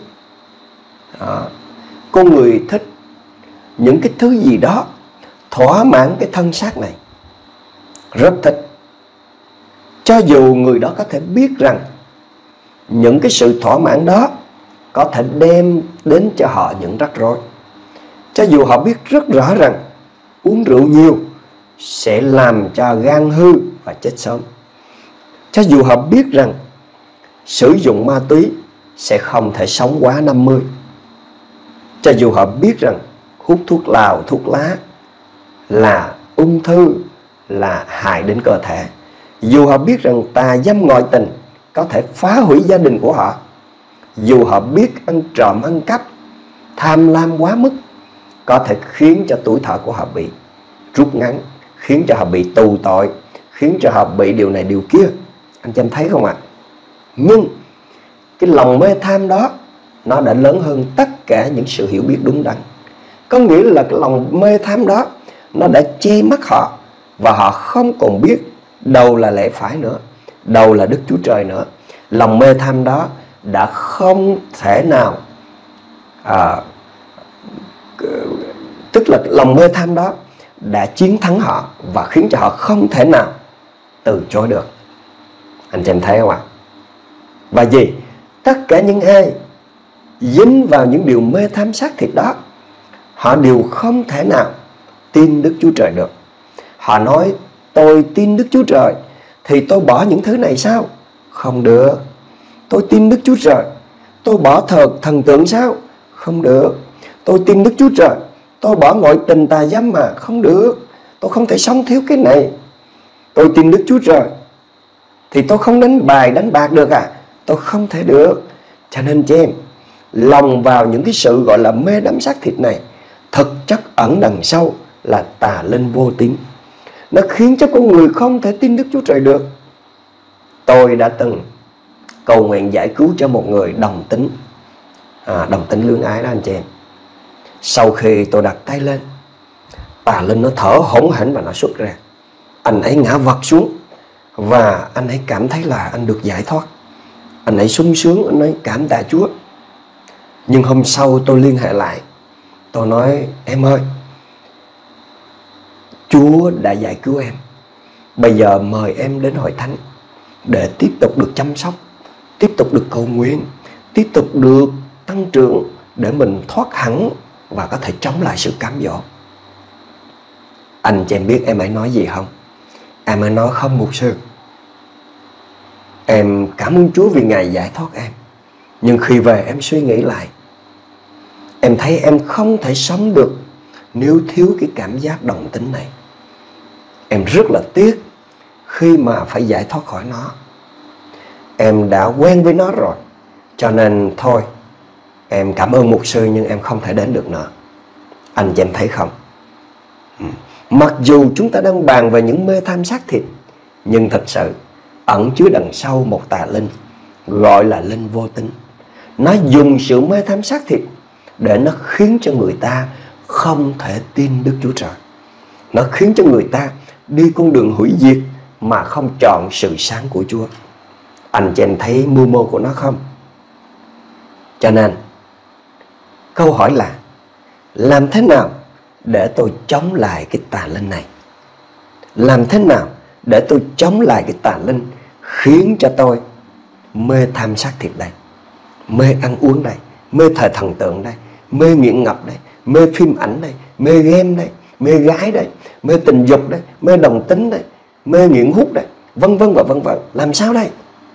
Con người thích những cái thứ gì đó thỏa mãn cái thân xác này, rất thích. Cho dù người đó có thể biết rằng những cái sự thỏa mãn đó có thể đem đến cho họ những rắc rối, cho dù họ biết rất rõ rằng uống rượu nhiều sẽ làm cho gan hư và chết sớm, cho dù họ biết rằng sử dụng ma túy sẽ không thể sống quá 50, cho dù họ biết rằng hút thuốc lào, thuốc lá là ung thư, là hại đến cơ thể. Dù họ biết rằng tà dâm ngoại tình có thể phá hủy gia đình của họ, dù họ biết ăn trộm ăn cắp, tham lam quá mức có thể khiến cho tuổi thọ của họ bị rút ngắn, khiến cho họ bị tù tội, khiến cho họ bị điều này điều kia. Anh chị em thấy không ạ? Nhưng cái lòng mê tham đó nó đã lớn hơn tất cả những sự hiểu biết đúng đắn. Có nghĩa là cái lòng mê tham đó nó đã che mắt họ, và họ không còn biết đâu là lẽ phải nữa, đâu là Đức Chúa Trời nữa. Lòng mê tham đó đã không thể nào tức là lòng mê tham đó đã chiến thắng họ và khiến cho họ không thể nào từ chối được. Anh chị em thấy không ạ? Và gì? Tất cả những ai dính vào những điều mê tham xác thịt đó, họ đều không thể nào tin Đức Chúa Trời được. Họ nói tôi tin Đức Chúa Trời thì tôi bỏ những thứ này sao? Không được. Tôi tin Đức Chúa Trời, tôi bỏ thờ thần tượng sao? Không được. Tôi tin Đức Chúa Trời, tôi bỏ ngoại tình tà dâm mà? Không được. Tôi không thể sống thiếu cái này. Tôi tin Đức Chúa Trời thì tôi không đánh bài đánh bạc được à? Tôi không thể được. Cho nên chị em, lòng vào những cái sự gọi là mê đắm xác thịt này, thực chất ẩn đằng sau là tà linh vô tín. Nó khiến cho con người không thể tin Đức Chúa Trời được. Tôi đã từng cầu nguyện giải cứu cho một người đồng tính, đồng tính lương ái đó anh chị em. Sau khi tôi đặt tay lên, tà linh nó thở hổn hển và nó xuất ra. Anh ấy ngã vật xuống và anh ấy cảm thấy là anh được giải thoát. Anh ấy sung sướng, anh ấy cảm tạ Chúa. Nhưng hôm sau tôi liên hệ lại, tôi nói em ơi, Chúa đã giải cứu em. Bây giờ mời em đến hội thánh để tiếp tục được chăm sóc, tiếp tục được cầu nguyện, tiếp tục được tăng trưởng để mình thoát hẳn và có thể chống lại sự cám dỗ. Anh chị em biết em ấy nói gì không? Em ấy nói không mục sư, em cảm ơn Chúa vì Ngài giải thoát em. Nhưng khi về em suy nghĩ lại, em thấy em không thể sống được nếu thiếu cái cảm giác đồng tính này. Em rất là tiếc khi mà phải giải thoát khỏi nó. Em đã quen với nó rồi, cho nên thôi, em cảm ơn mục sư nhưng em không thể đến được nữa. Anh chị em thấy không? Mặc dù chúng ta đang bàn về những mê tham xác thịt, nhưng thật sự ẩn chứa đằng sau một tà linh gọi là linh vô tín. Nó dùng sự mê tham xác thịt để nó khiến cho người ta không thể tin Đức Chúa Trời. Nó khiến cho người ta đi con đường hủy diệt mà không chọn sự sáng của Chúa. Anh chị em thấy mưu mô của nó không? Cho nên câu hỏi là làm thế nào để tôi chống lại cái tà linh này? Làm thế nào để tôi chống lại cái tà linh khiến cho tôi mê tham xác thịt đây, mê ăn uống đây, mê thờ thần tượng đây, mê nghiện ngập đây, mê phim ảnh đây, mê game đây, mê gái đây, mê tình dục đây, mê đồng tính đây, mê nghiện hút đây, vân vân và vân vân. Làm sao đây?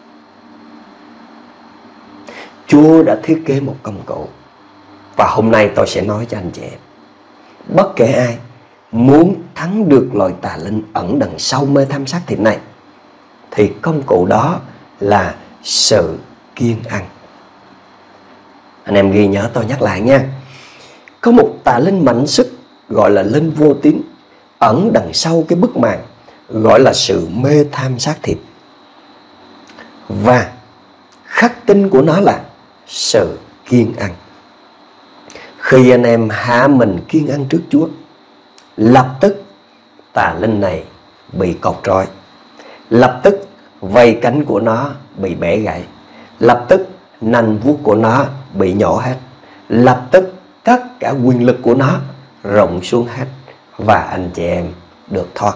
Chúa đã thiết kế một công cụ, và hôm nay tôi sẽ nói cho anh chị em. Bất kể ai muốn thắng được loại tà linh ẩn đằng sau mê tham xác thịt này, thì công cụ đó là sự kiêng ăn. Anh em ghi nhớ tôi nhắc lại nha. Có một tà linh mạnh sức gọi là linh vô tín, ẩn đằng sau cái bức màn gọi là sự mê tham xác thịt. Và khắc tinh của nó là sự kiêng ăn. Khi anh em hạ mình kiêng ăn trước Chúa, lập tức tà linh này bị cột trói, lập tức vây cánh của nó bị bẻ gãy, lập tức nanh vuốt của nó bị nhổ hết, lập tức tất cả quyền lực của nó rụng xuống hết, và anh chị em được thoát.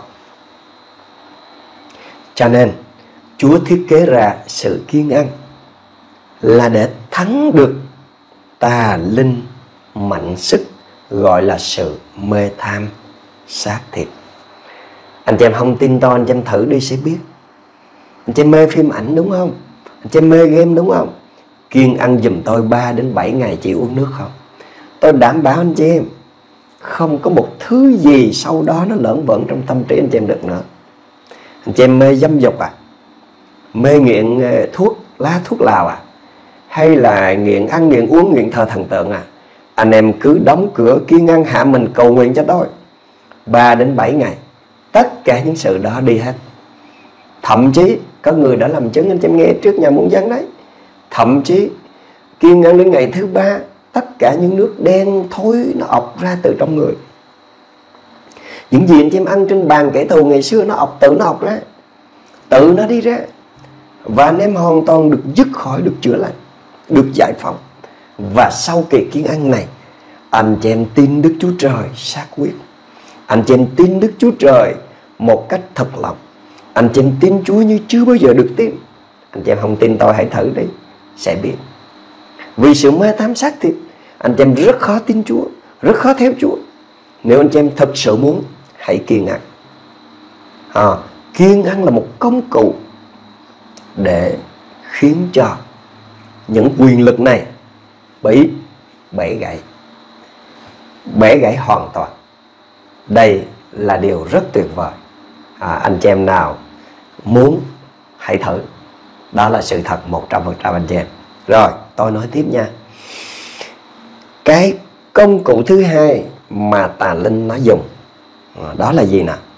Cho nên Chúa thiết kế ra sự kiêng ăn là để thắng được tà linh mạnh sức gọi là sự mê tham xác thịt. Anh chị em không tin tôi, anh chị em thử đi sẽ biết. Anh chị em mê phim ảnh đúng không? Anh chị em mê game đúng không? Kiêng ăn giùm tôi 3 đến 7 ngày chỉ uống nước không. Tôi đảm bảo anh chị em, Không có một thứ gì sau đó nó lởn vởn trong tâm trí anh chị em được nữa. Anh chị em mê dâm dục à? Mê nghiện thuốc lá thuốc lào à? Hay là nghiện ăn, nghiện uống, nghiện thờ thần tượng à? Anh em cứ đóng cửa kiêng ăn hạ mình cầu nguyện cho tôi 3 đến 7 ngày, tất cả những sự đó đi hết. Thậm chí có người đã làm chứng, anh chị em nghe trước nhà muôn dân đấy. Thậm chí kiêng ăn đến ngày thứ 3, tất cả những nước đen thối nó ọc ra từ trong người. Những gì anh chị em ăn trên bàn kẻ thù ngày xưa nó tự nó ọc ra, tự nó đi ra. Và anh em hoàn toàn được dứt khỏi, được chữa lành, được giải phóng. Và sau kỳ kiêng ăn này, anh chị em tin Đức Chúa Trời xác quyết. Anh chị em tin Đức Chúa Trời một cách thật lòng. Anh chị em tin Chúa như chưa bao giờ được tin. Anh chị em không tin tôi hãy thử đi, sẽ biết. Vì sự mê tham xác thịt, anh chị em rất khó tin Chúa, rất khó theo Chúa. Nếu anh chị em thật sự muốn, hãy kiêng ăn. Kiêng ăn là một công cụ để khiến cho những quyền lực này bị bẻ gãy. Bẻ gãy hoàn toàn. Đây là điều rất tuyệt vời. Anh chị em nào muốn hãy thử. Đó là sự thật 100% anh chị em. Rồi tôi nói tiếp nha. Cái công cụ thứ hai mà tà linh nó dùng, đó là gì nào?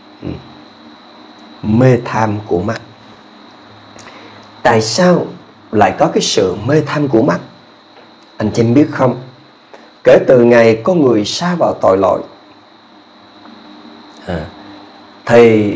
Mê tham của mắt. Tại sao lại có cái sự mê tham của mắt? Anh chị em biết không? Kể từ ngày có người sa vào tội lỗi, thì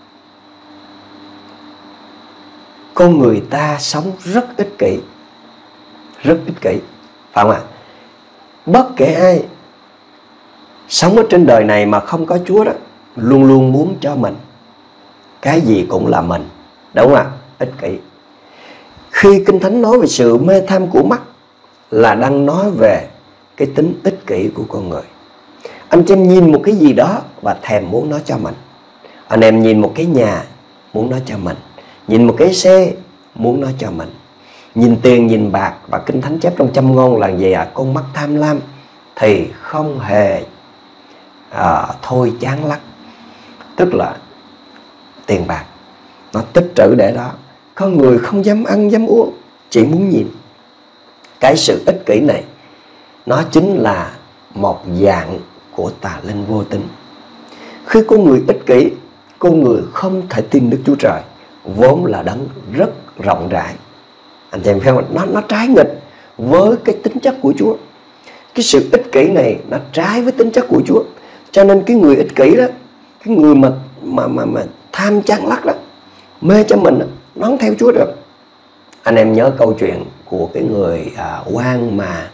con người ta sống rất ích kỷ. Rất ích kỷ, phải không ạ? Bất kể ai sống ở trên đời này mà không có Chúa đó, luôn luôn muốn cho mình, cái gì cũng là mình, đúng không ạ? Ích kỷ. Khi Kinh Thánh nói về sự mê tham của mắt là đang nói về cái tính ích kỷ của con người. Anh chị em nhìn một cái gì đó và thèm muốn nó cho mình. Anh em nhìn một cái nhà muốn nó cho mình, nhìn một cái xe muốn nó cho mình, nhìn tiền nhìn bạc. Và Kinh Thánh chép trong Châm Ngôn là gì ạ? Con mắt tham lam thì không hề thôi chán lắc. Tức là tiền bạc nó tích trữ để đó, con người không dám ăn dám uống, chỉ muốn nhìn. Cái sự ích kỷ này nó chính là một dạng của tà linh vô tính. Khi con người ích kỷ, con người không thể tin Đức Chúa Trời, vốn là đấng rất rộng rãi. Anh chị em thấy không? Nó trái nghịch với cái tính chất của Chúa. Cái sự ích kỷ này nó trái với tính chất của Chúa. Cho nên cái người ích kỷ đó, cái người mà tham chán lắc đó, mê cho mình đó, nó không theo Chúa được. Anh em nhớ câu chuyện của cái người quan mà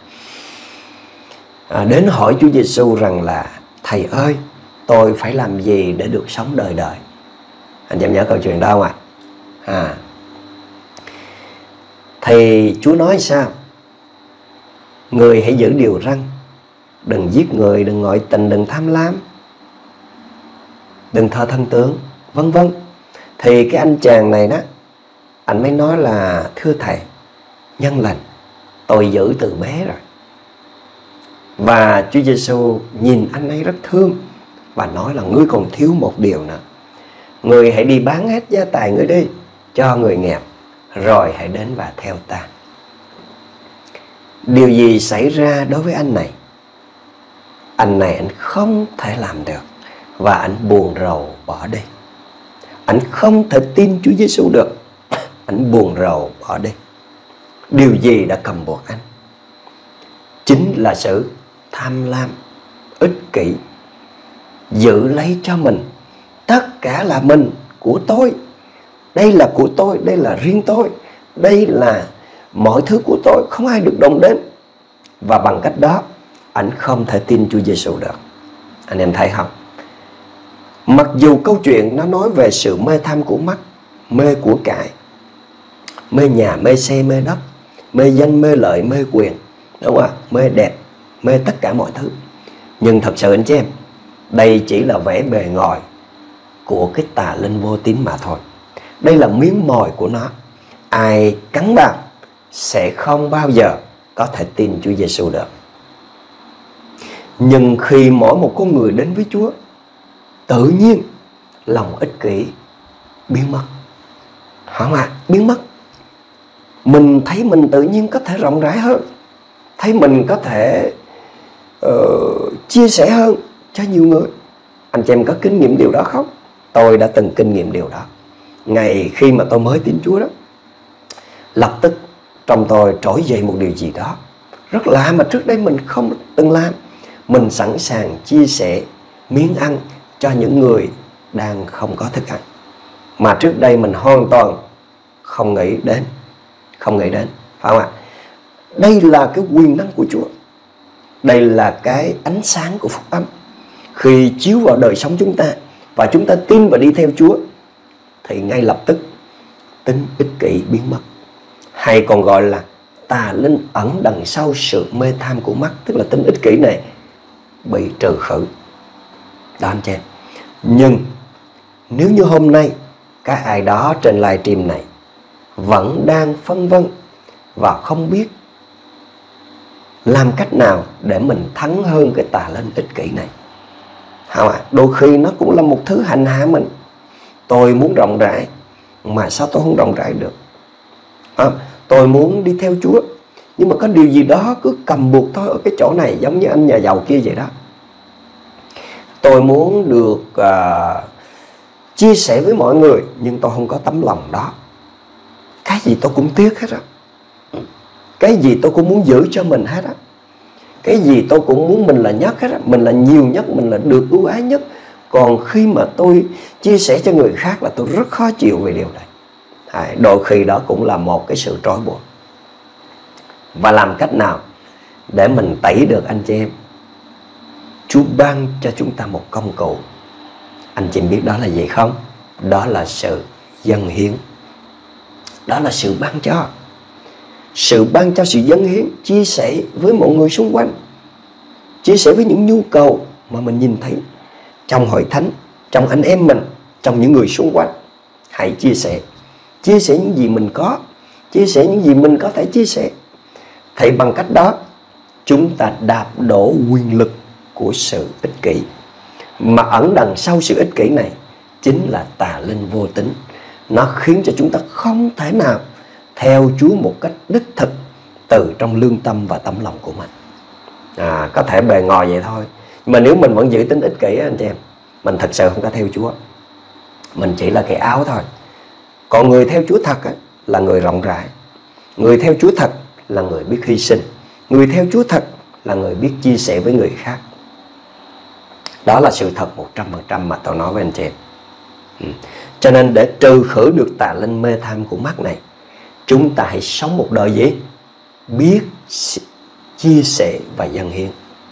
đến hỏi Chúa Giêsu rằng là: Thầy ơi, tôi phải làm gì để được sống đời đời? Anh em nhớ câu chuyện đó không ạ? Thì Chúa nói sao? Người hãy giữ điều răn: đừng giết người, đừng ngoại tình, đừng tham lam, đừng thờ thần tượng, vân vân. Thì cái anh chàng này đó, anh mới nói là: thưa thầy, nhân lành, tôi giữ từ bé rồi. Và Chúa Giêsu nhìn anh ấy rất thương và nói là: ngươi còn thiếu một điều nữa. Ngươi hãy đi bán hết gia tài ngươi đi, cho người nghèo, rồi hãy đến và theo ta. Điều gì xảy ra đối với anh này? Anh này anh không thể làm được và anh buồn rầu bỏ đi. Anh không thể tin Chúa Giêsu được. Anh buồn rầu bỏ đi. Điều gì đã cầm buộc anh? Chính là sự tham lam, ích kỷ, giữ lấy cho mình. Tất cả là mình, của tôi. Đây là của tôi, đây là riêng tôi, đây là mọi thứ của tôi, không ai được động đến. Và bằng cách đó, anh không thể tin Chúa Giêsu được. Anh em thấy không? Mặc dù câu chuyện nó nói về sự mê tham của mắt, mê của cải, mê nhà, mê xe, mê đất, mê danh, mê lợi, mê quyền, đúng không ạ? Mê đẹp, mê tất cả mọi thứ. Nhưng thật sự anh chị em, đây chỉ là vẻ bề ngoài của cái tà linh vô tín mà thôi. Đây là miếng mồi của nó. Ai cắn vào sẽ không bao giờ có thể tin Chúa Giêsu được. Nhưng khi mỗi một con người đến với Chúa, tự nhiên lòng ích kỷ biến mất. Hả mà biến mất. Mình thấy mình tự nhiên có thể rộng rãi hơn, thấy mình có thể chia sẻ hơn cho nhiều người. Anh chị em có kinh nghiệm điều đó không? Tôi đã từng kinh nghiệm điều đó. Ngày khi mà tôi mới tin Chúa đó, lập tức trong tôi trỗi dậy một điều gì đó rất lạ mà trước đây mình không từng làm. Mình sẵn sàng chia sẻ miếng ăn cho những người đang không có thức ăn, mà trước đây mình hoàn toàn không nghĩ đến. Phải không ạ? Đây là cái quyền năng của Chúa. Đây là cái ánh sáng của phúc âm. Khi chiếu vào đời sống chúng ta và chúng ta tin và đi theo Chúa, thì ngay lập tức tính ích kỷ biến mất, hay còn gọi là tà linh ẩn đằng sau sự mê tham của mắt, tức là tính ích kỷ này bị trừ khử. Đó anh chị em. Nhưng nếu như hôm nay các ai đó trên livestream này vẫn đang phân vân và không biết làm cách nào để mình thắng hơn cái tà linh ích kỷ này, đôi khi nó cũng là một thứ hành hạ mình. Tôi muốn rộng rãi mà sao tôi không rộng rãi được? Tôi muốn đi theo Chúa, nhưng mà có điều gì đó cứ cầm buộc tôi ở cái chỗ này, giống như anh nhà giàu kia vậy đó. Tôi muốn được chia sẻ với mọi người, nhưng tôi không có tấm lòng đó. Cái gì tôi cũng tiếc hết á. Cái gì tôi cũng muốn giữ cho mình hết á. Cái gì tôi cũng muốn mình là nhất hết á. Mình là nhiều nhất, mình là được ưu ái nhất. Còn khi mà tôi chia sẻ cho người khác là tôi rất khó chịu về điều này. Đôi khi đó cũng là một cái sự trói buộc. Và làm cách nào để mình tẩy được anh chị em? Chúa ban cho chúng ta một công cụ. Anh chị em biết đó là gì không? Đó là sự dâng hiến. Đó là sự ban cho. Sự ban cho, sự dâng hiến, chia sẻ với mọi người xung quanh, chia sẻ với những nhu cầu mà mình nhìn thấy trong hội thánh, trong anh em mình, trong những người xung quanh. Hãy chia sẻ những gì mình có, chia sẻ những gì mình có thể chia sẻ. Thì bằng cách đó chúng ta đạp đổ quyền lực của sự ích kỷ. Mà ẩn đằng sau sự ích kỷ này chính là tà linh vô tính. Nó khiến cho chúng ta không thể nào theo Chúa một cách đích thực từ trong lương tâm và tấm lòng của mình. Có thể bề ngoài vậy thôi, nhưng mà nếu mình vẫn giữ tính ích kỷ anh chị em, mình thật sự không có theo Chúa. Mình chỉ là cái áo thôi. Còn người theo Chúa thật là người rộng rãi. Người theo Chúa thật là người biết hy sinh. Người theo Chúa thật là người biết chia sẻ với người khác. Đó là sự thật 100% mà tôi nói với anh chị em. Cho nên để trừ khử được tà linh mê tham của mắt này, chúng ta hãy sống một đời gì? Biết chia sẻ và dâng hiến.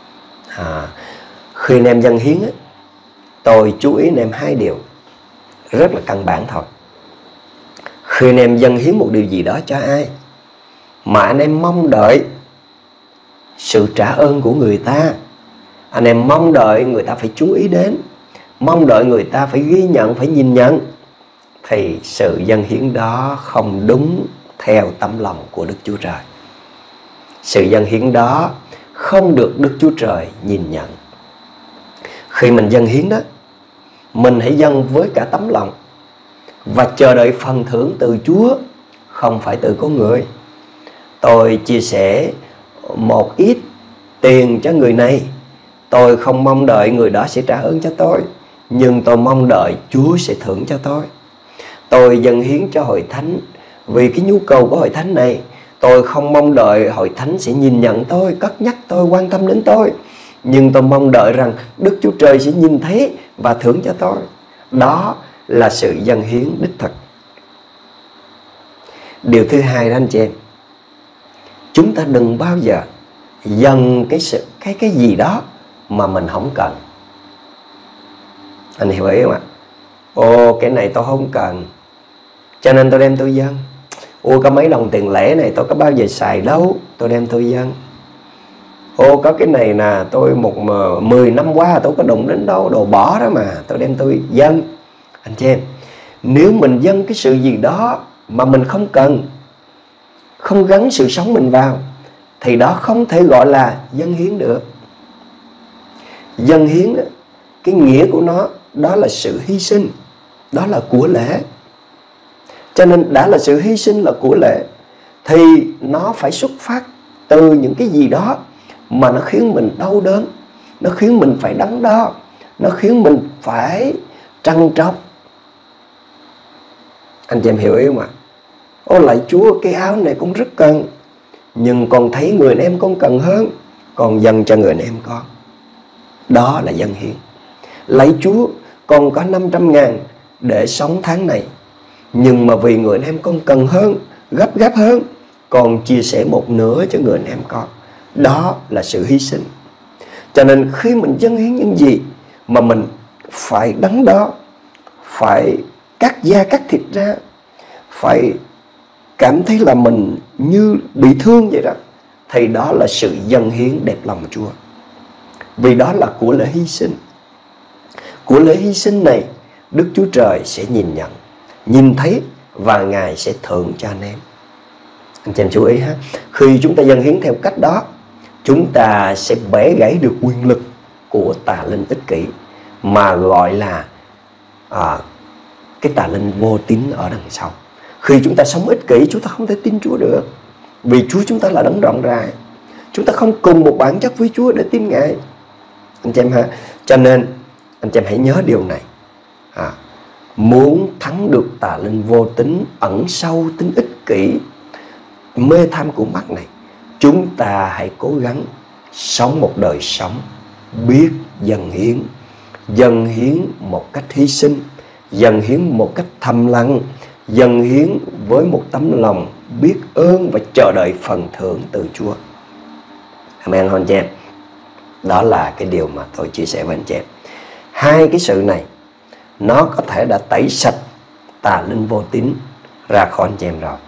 Khi anh em dâng hiến tôi chú ý anh em hai điều rất là căn bản thôi. Khi anh em dâng hiến một điều gì đó cho ai mà anh em mong đợi sự trả ơn của người ta, anh em mong đợi người ta phải chú ý đến, mong đợi người ta phải ghi nhận, phải nhìn nhận, thì sự dâng hiến đó không đúng theo tấm lòng của Đức Chúa Trời. Sự dâng hiến đó không được Đức Chúa Trời nhìn nhận. Khi mình dâng hiến đó, mình hãy dâng với cả tấm lòng và chờ đợi phần thưởng từ Chúa, không phải từ con người. Tôi chia sẻ một ít tiền cho người này, tôi không mong đợi người đó sẽ trả ơn cho tôi, nhưng tôi mong đợi Chúa sẽ thưởng cho tôi. Tôi dâng hiến cho hội thánh vì cái nhu cầu của hội thánh này, tôi không mong đợi hội thánh sẽ nhìn nhận tôi, cất nhắc tôi, quan tâm đến tôi, nhưng tôi mong đợi rằng Đức Chúa Trời sẽ nhìn thấy và thưởng cho tôi. Đó là sự dâng hiến đích thực. Điều thứ hai đó anh chị em, chúng ta đừng bao giờ dâng cái gì đó mà mình không cần. Anh hiểu ý không ạ? Cái này tôi không cần, cho nên tôi đem tôi dâng. Có mấy đồng tiền lẻ này tôi có bao giờ xài đâu, tôi đem tôi dâng. Có cái này nè, tôi 10 năm qua tôi có đụng đến đâu, đồ bỏ đó mà, tôi đem tôi dâng. Anh chị em, nếu mình dâng cái sự gì đó mà mình không cần, không gắn sự sống mình vào, thì đó không thể gọi là dâng hiến được. Dâng hiến đó, cái nghĩa của nó đó là sự hy sinh, đó là của lễ. Cho nên đã là sự hy sinh, là của lễ, thì nó phải xuất phát từ những cái gì đó mà nó khiến mình đau đớn, nó khiến mình phải đắn đo, nó khiến mình phải trằn trọc. Anh chị em hiểu ý không ạ? Ô lạy Chúa, cái áo này con rất cần, nhưng con thấy người anh em con cần hơn, con dâng cho người anh em con. Đó là dâng hiến. Lạy Chúa, con có 500.000 để sống tháng này, nhưng mà vì người anh em con cần hơn, gấp gáp hơn, con chia sẻ một nửa cho người anh em con. Đó là sự hy sinh. Cho nên khi mình dâng hiến những gì mà mình phải đắn đo, phải cắt da cắt thịt ra, phải cảm thấy là mình như bị thương vậy đó, thì đó là sự dâng hiến đẹp lòng Chúa. Vì đó là của lễ hy sinh. Của lễ hy sinh này Đức Chúa Trời sẽ nhìn nhận, nhìn thấy, và Ngài sẽ thưởng cho anh em. Anh chị em chú ý ha, khi chúng ta dâng hiến theo cách đó, chúng ta sẽ bẻ gãy được quyền lực của tà linh ích kỷ, mà gọi là cái tà linh vô tín ở đằng sau. Khi chúng ta sống ích kỷ, chúng ta không thể tin Chúa được, vì Chúa chúng ta là đấng rộng rãi. Chúng ta không cùng một bản chất với Chúa để tin Ngài, anh chị em ha. Cho nên anh chị em hãy nhớ điều này. Muốn thắng được tà linh vô tín ẩn sâu tính ích kỷ, mê tham của mắt này, chúng ta hãy cố gắng sống một đời sống biết dâng hiến. Dâng hiến một cách hy sinh, dâng hiến một cách thầm lặng, dâng hiến với một tấm lòng biết ơn và chờ đợi phần thưởng từ Chúa. Amen không anh chị em? Đó là cái điều mà tôi chia sẻ với anh chị em. Hai cái sự này nó có thể đã tẩy sạch tà linh vô tín ra khỏi anh chị em rồi.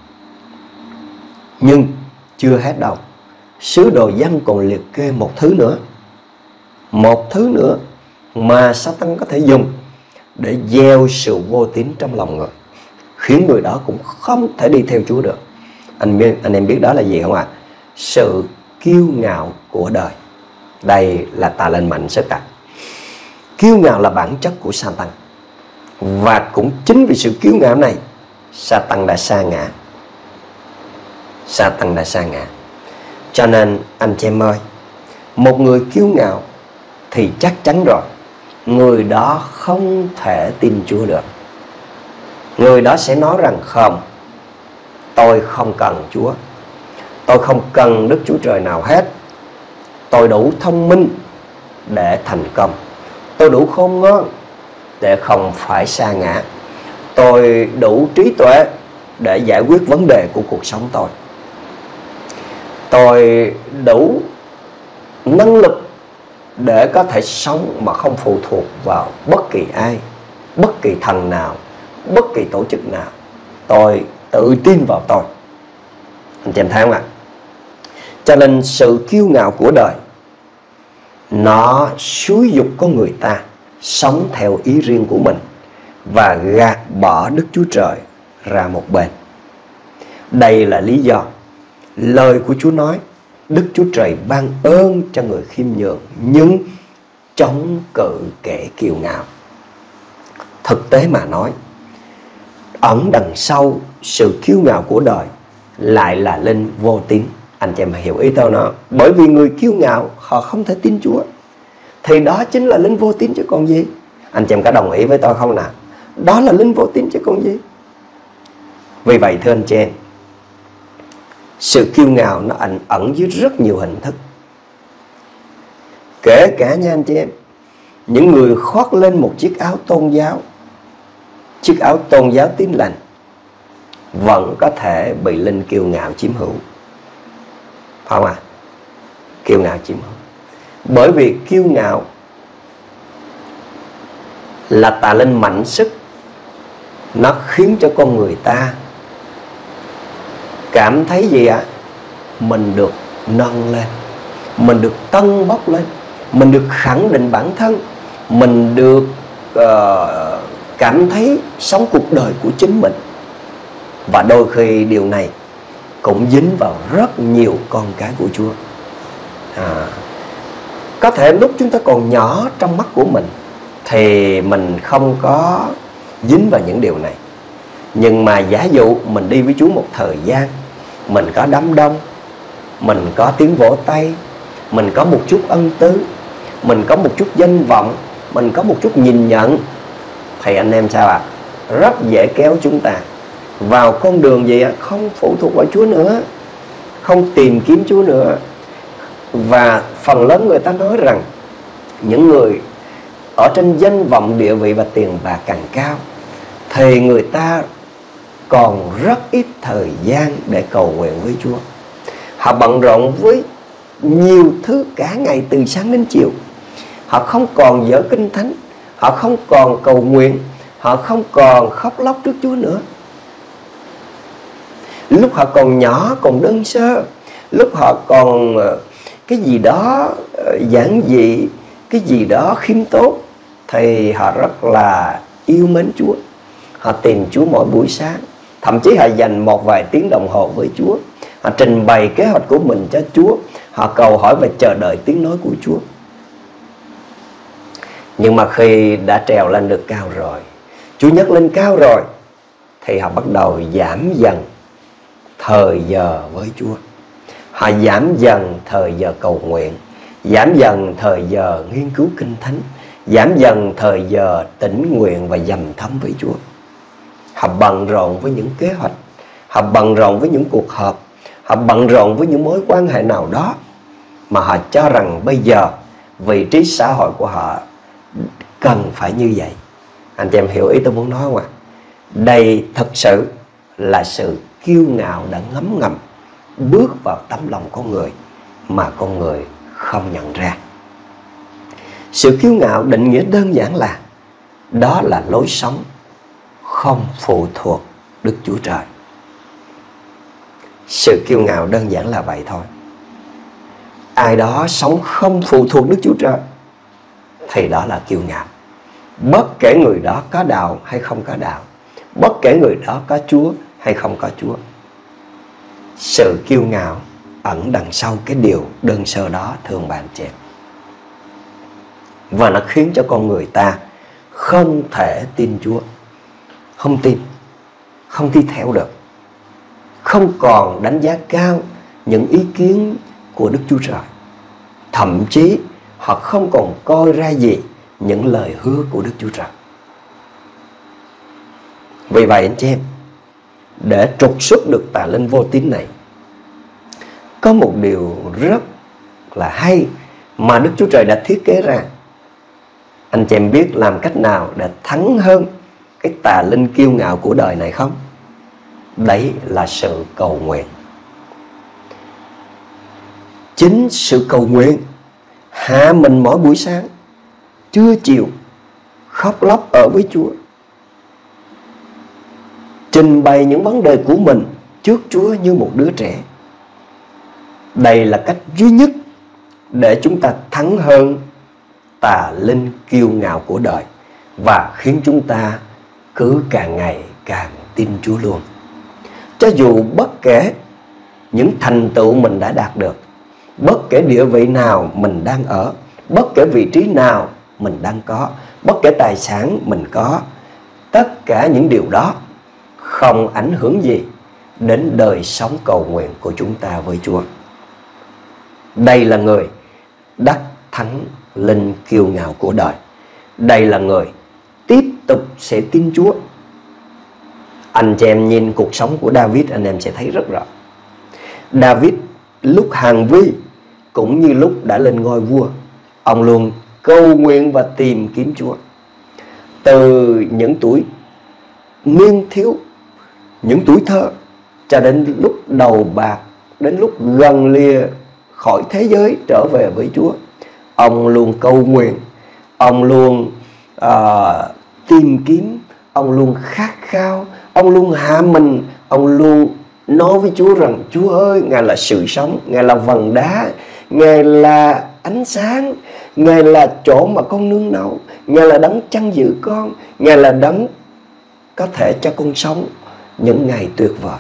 Nhưng chưa hết đâu. Sứ đồ Giăng còn liệt kê một thứ nữa. Một thứ nữa mà Satan có thể dùng để gieo sự vô tín trong lòng người, khiến người đó cũng không thể đi theo Chúa được. Anh em biết đó là gì không ạ? Sự kiêu ngạo của đời. Đây là tà linh mạnh sức ạ. Kiêu ngạo là bản chất của Satan. Và cũng chính vì sự kiêu ngạo này, Satan đã sa ngã. Satan đã sa ngã. Cho nên anh chị em ơi, một người kiêu ngạo thì chắc chắn rồi, người đó không thể tin Chúa được. Người đó sẽ nói rằng không, tôi không cần Chúa, tôi không cần Đức Chúa Trời nào hết, tôi đủ thông minh để thành công, tôi đủ khôn ngoan để không phải sa ngã, tôi đủ trí tuệ để giải quyết vấn đề của cuộc sống tôi đủ năng lực để có thể sống mà không phụ thuộc vào bất kỳ ai, bất kỳ thần nào, bất kỳ tổ chức nào. Tôi tự tin vào tôi. Anh chị em thấy không ạ? Cho nên sự kiêu ngạo của đời nó xúi giục con người ta sống theo ý riêng của mình và gạt bỏ Đức Chúa Trời ra một bên. Đây là lý do lời của Chúa nói Đức Chúa Trời ban ơn cho người khiêm nhường, nhưng chống cự kẻ kiêu ngạo. Thực tế mà nói, ẩn đằng sau sự kiêu ngạo của đời lại là linh vô tín. Anh chị em hiểu ý tôi nó. Bởi vì người kiêu ngạo họ không thể tin Chúa, thì đó chính là linh vô tín chứ còn gì. Anh chị em có đồng ý với tôi không nào? Đó là linh vô tín chứ còn gì. Vì vậy thưa anh chị em, sự kiêu ngạo nó ẩn dưới rất nhiều hình thức. Kể cả nha anh chị em, những người khoác lên một chiếc áo tôn giáo, chiếc áo tôn giáo Tin Lành, vẫn có thể bị linh kiêu ngạo chiếm hữu. Phải không ạ? Kiêu ngạo chiếm hữu. Bởi vì kiêu ngạo là tà linh mạnh sức. Nó khiến cho con người ta cảm thấy gì ạ? Mình được nâng lên, mình được tâng bốc lên, mình được khẳng định bản thân, mình được cảm thấy sống cuộc đời của chính mình. Và đôi khi điều này cũng dính vào rất nhiều con cái của Chúa. Có thể lúc chúng ta còn nhỏ trong mắt của mình thì mình không có dính vào những điều này. Nhưng mà giả dụ mình đi với Chúa một thời gian, mình có đám đông, mình có tiếng vỗ tay, mình có một chút ân tứ, mình có một chút danh vọng, mình có một chút nhìn nhận, thì anh em sao ạ? Rất dễ kéo chúng ta vào con đường gì ạ? Không phụ thuộc vào Chúa nữa, không tìm kiếm Chúa nữa. Và phần lớn người ta nói rằng những người ở trên danh vọng, địa vị và tiền bạc càng cao thì người ta còn rất ít thời gian để cầu nguyện với Chúa. Họ bận rộn với nhiều thứ cả ngày từ sáng đến chiều. Họ không còn dở kinh thánh, họ không còn cầu nguyện, họ không còn khóc lóc trước Chúa nữa. Lúc họ còn nhỏ, còn đơn sơ, lúc họ còn cái gì đó giản dị, cái gì đó khiêm tốn, thì họ rất là yêu mến Chúa. Họ tìm Chúa mỗi buổi sáng, thậm chí họ dành một vài tiếng đồng hồ với Chúa. Họ trình bày kế hoạch của mình cho Chúa, họ cầu hỏi và chờ đợi tiếng nói của Chúa. Nhưng mà khi đã trèo lên được cao rồi, Chúa nhắc lên cao rồi, thì họ bắt đầu giảm dần thời giờ với Chúa. Họ giảm dần thời giờ cầu nguyện, giảm dần thời giờ nghiên cứu kinh thánh, giảm dần thời giờ tĩnh nguyện và dầm thấm với Chúa. Họ bận rộn với những kế hoạch, họ bận rộn với những cuộc họp, họ bận rộn với những mối quan hệ nào đó mà họ cho rằng bây giờ vị trí xã hội của họ cần phải như vậy. Anh chị em hiểu ý tôi muốn nói không ạ? Đây thật sự là sự kiêu ngạo đã ngấm ngầm bước vào tấm lòng con người mà con người không nhận ra. Sự kiêu ngạo định nghĩa đơn giản là đó là lối sống không phụ thuộc Đức Chúa Trời. Sự kiêu ngạo đơn giản là vậy thôi. Ai đó sống không phụ thuộc Đức Chúa Trời thì đó là kiêu ngạo. Bất kể người đó có đạo hay không có đạo, bất kể người đó có Chúa hay không có Chúa. Sự kiêu ngạo ẩn đằng sau cái điều đơn sơ đó, thương bạn chị. Và nó khiến cho con người ta không thể tin Chúa, không tin, không đi theo được, không còn đánh giá cao những ý kiến của Đức Chúa Trời. Thậm chí họ không còn coi ra gì những lời hứa của Đức Chúa Trời. Vì vậy anh chị em, để trục xuất được tà linh vô tín này, có một điều rất là hay mà Đức Chúa Trời đã thiết kế ra. Anh chị em biết làm cách nào để thắng hơn cái tà linh kiêu ngạo của đời này không? Đấy là sự cầu nguyện. Chính sự cầu nguyện, hạ mình mỗi buổi sáng, trưa chiều, khóc lóc ở với Chúa, trình bày những vấn đề của mình trước Chúa như một đứa trẻ. Đây là cách duy nhất để chúng ta thắng hơn tà linh kiêu ngạo của đời và khiến chúng ta cứ càng ngày càng tin Chúa luôn. Cho dù bất kể những thành tựu mình đã đạt được, bất kể địa vị nào mình đang ở, bất kể vị trí nào mình đang có, bất kể tài sản mình có, tất cả những điều đó không ảnh hưởng gì đến đời sống cầu nguyện của chúng ta với Chúa. Đây là người đắc thắng linh kiêu ngạo của đời. Đây là người tiếp tục sẽ tin Chúa. Anh chị em nhìn cuộc sống của David, anh em sẽ thấy rất rõ. David lúc hàng vi cũng như lúc đã lên ngôi vua, ông luôn cầu nguyện và tìm kiếm Chúa. Từ những tuổi niên thiếu, những tuổi thơ, cho đến lúc đầu bạc, đến lúc gần lìa khỏi thế giới trở về với Chúa, ông luôn cầu nguyện, ông luôn tìm kiếm, ông luôn khát khao, ông luôn hạ mình, ông luôn nói với Chúa rằng: Chúa ơi, Ngài là sự sống, Ngài là vầng đá, Ngài là ánh sáng, Ngài là chỗ mà con nương náu, Ngài là đấng chăn giữ con, Ngài là đấng có thể cho con sống những ngày tuyệt vời.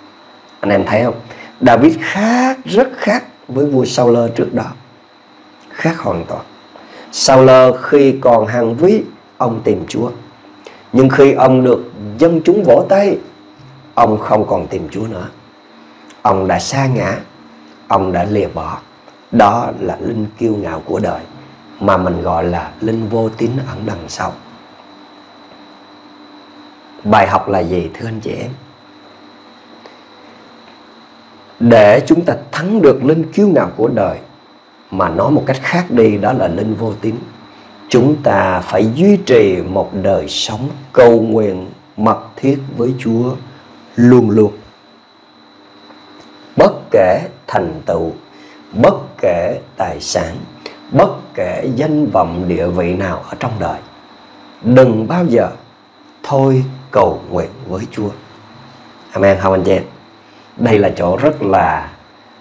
Anh em thấy không? David khác, rất khác với vua Saul trước đó. khác hoàn toàn. Sao-lơ khi còn hàng ví, ông tìm Chúa. Nhưng khi ông được dân chúng vỗ tay, ông không còn tìm Chúa nữa. Ông đã sa ngã, ông đã lìa bỏ. Đó là linh kiêu ngạo của đời, mà mình gọi là linh vô tín ẩn đằng sau. Bài học là gì thưa anh chị em? Để chúng ta thắng được linh kiêu ngạo của đời, mà nói một cách khác đi, đó là linh vô tín, chúng ta phải duy trì một đời sống cầu nguyện mật thiết với Chúa luôn luôn. Bất kể thành tựu, bất kể tài sản, bất kể danh vọng địa vị nào ở trong đời, đừng bao giờ thôi cầu nguyện với Chúa. Amen không anh chị em? Đây là chỗ rất là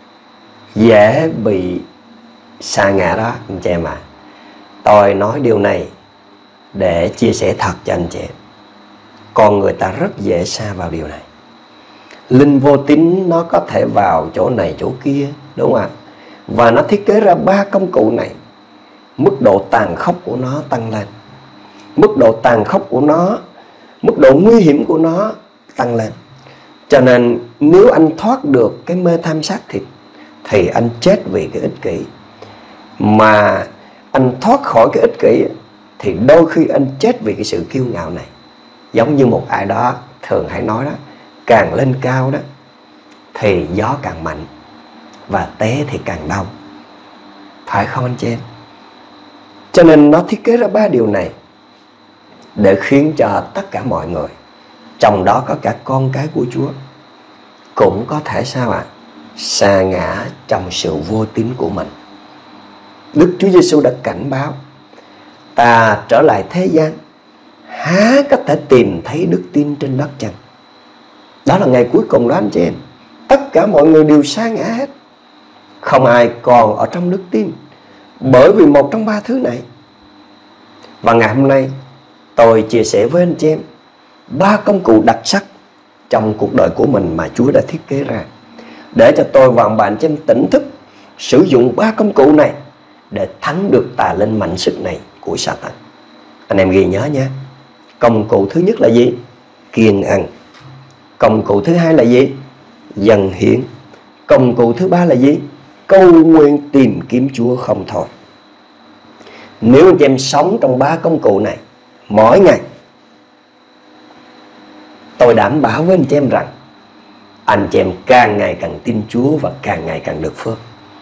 dễ bị sa ngã đó anh chị em ạ. Tôi nói điều này để chia sẻ thật cho anh chị em. Con người ta rất dễ sa vào điều này. Linh vô tín nó có thể vào chỗ này chỗ kia, đúng không ạ? Và nó thiết kế ra 3 công cụ này. Mức độ tàn khốc của nó tăng lên, mức độ tàn khốc của nó, mức độ nguy hiểm của nó tăng lên. Cho nên nếu anh thoát được cái mê tham xác thịt thì anh chết vì cái ích kỷ. Mà anh thoát khỏi cái ích kỷ thì đôi khi anh chết vì cái sự kiêu ngạo này. Giống như một ai đó thường hay nói đó, càng lên cao đó thì gió càng mạnh và té thì càng đau. Phải không anh chị em? Cho nên nó thiết kế ra 3 điều này để khiến cho tất cả mọi người, trong đó có cả con cái của Chúa, cũng có thể sao ạ? Sa ngã trong sự vô tín của mình. Đức Chúa Giêsu đã cảnh báo: ta trở lại thế gian, há có thể tìm thấy đức tin trên đất chăng? Đó là ngày cuối cùng đó anh chị em. Tất cả mọi người đều sa ngã hết, không ai còn ở trong đức tin, bởi vì một trong 3 thứ này. Và ngày hôm nay tôi chia sẻ với anh chị em 3 công cụ đặc sắc trong cuộc đời của mình mà Chúa đã thiết kế ra, để cho tôi và bạn chị em tỉnh thức sử dụng 3 công cụ này để thắng được tà linh mạnh sức này của Satan. Anh em ghi nhớ nhé. Công cụ thứ nhất là gì? Kiêng ăn. Công cụ thứ hai là gì? Dâng hiến. Công cụ thứ 3 là gì? Cầu nguyện tìm kiếm Chúa không thôi. Nếu anh chị em sống trong 3 công cụ này mỗi ngày, tôi đảm bảo với anh chị em rằng anh chị em càng ngày càng tin Chúa và càng ngày càng được phước.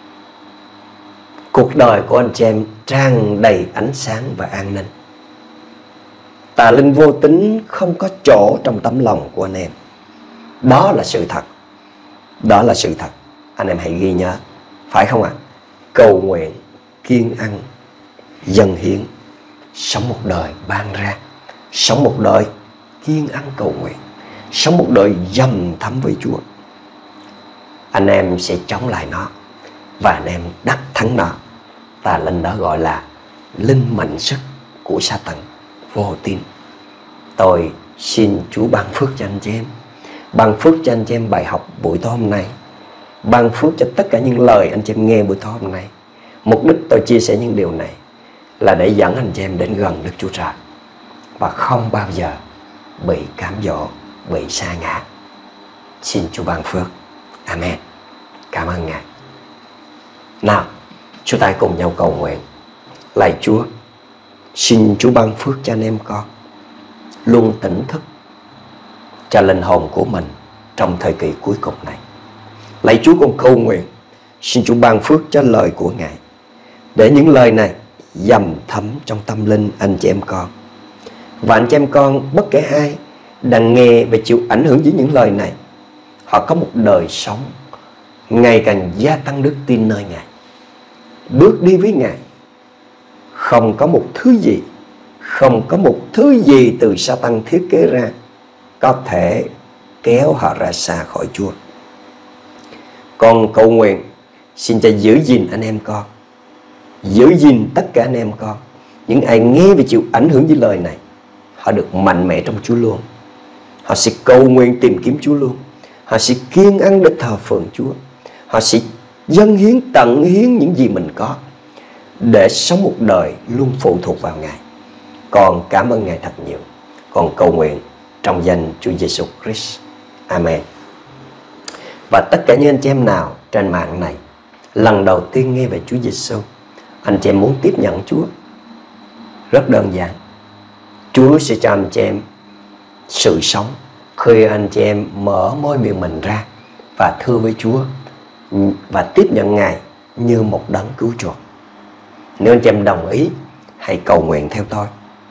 Cuộc đời của anh chị em tràn đầy ánh sáng và an ninh. Tà linh vô tín không có chỗ trong tấm lòng của anh em. Đó là sự thật. Đó là sự thật. Anh em hãy ghi nhớ. Phải không ạ? Cầu nguyện, kiêng ăn, dâng hiến, sống một đời ban ra, sống một đời kiêng ăn cầu nguyện, sống một đời dầm thấm với Chúa. Anh em sẽ chống lại nó và anh em đắc thắng nó. Tà linh đó gọi là linh mạnh sức của Satan, vô tín. Tôi xin Chúa ban phước cho anh chị em, ban phước cho anh chị em bài học buổi tối hôm nay, ban phước cho tất cả những lời anh chị em nghe buổi tối hôm nay. Mục đích tôi chia sẻ những điều này là để dẫn anh chị em đến gần Đức Chúa Trời và không bao giờ bị cám dỗ, bị sa ngã. Xin Chúa ban phước. Amen. Cảm ơn Ngài. Nào, chúng ta cùng nhau cầu nguyện. Lạy Chúa, xin Chúa ban phước cho anh em con luôn tỉnh thức cho linh hồn của mình trong thời kỳ cuối cùng này. Lạy Chúa, con cầu nguyện xin Chúa ban phước cho lời của Ngài, để những lời này dầm thấm trong tâm linh anh chị em con. Và anh chị em con, bất kể ai đang nghe và chịu ảnh hưởng với những lời này, họ có một đời sống ngày càng gia tăng đức tin nơi Ngài, bước đi với Ngài. Không có một thứ gì từ Satan thiết kế ra có thể kéo họ ra xa khỏi Chúa. Con cầu nguyện xin Cha giữ gìn anh em con, giữ gìn tất cả anh em con. Những ai nghe và chịu ảnh hưởng với lời này, họ được mạnh mẽ trong Chúa luôn. Họ sẽ cầu nguyện tìm kiếm Chúa luôn. Họ sẽ kiêng ăn để thờ phượng Chúa. Họ sẽ dâng hiến, tận hiến những gì mình có để sống một đời luôn phụ thuộc vào Ngài. Con cảm ơn Ngài thật nhiều. Con cầu nguyện trong danh Chúa Giêsu Christ. Amen. Và tất cả những anh chị em nào trên mạng này lần đầu tiên nghe về Chúa Giêsu, anh chị em muốn tiếp nhận Chúa, rất đơn giản. Chúa sẽ cho anh chị em sự sống khi anh chị em mở môi miệng mình ra và thưa với Chúa và tiếp nhận Ngài như một đấng cứu chuộc. Nếu anh chị em đồng ý, hãy cầu nguyện theo tôi.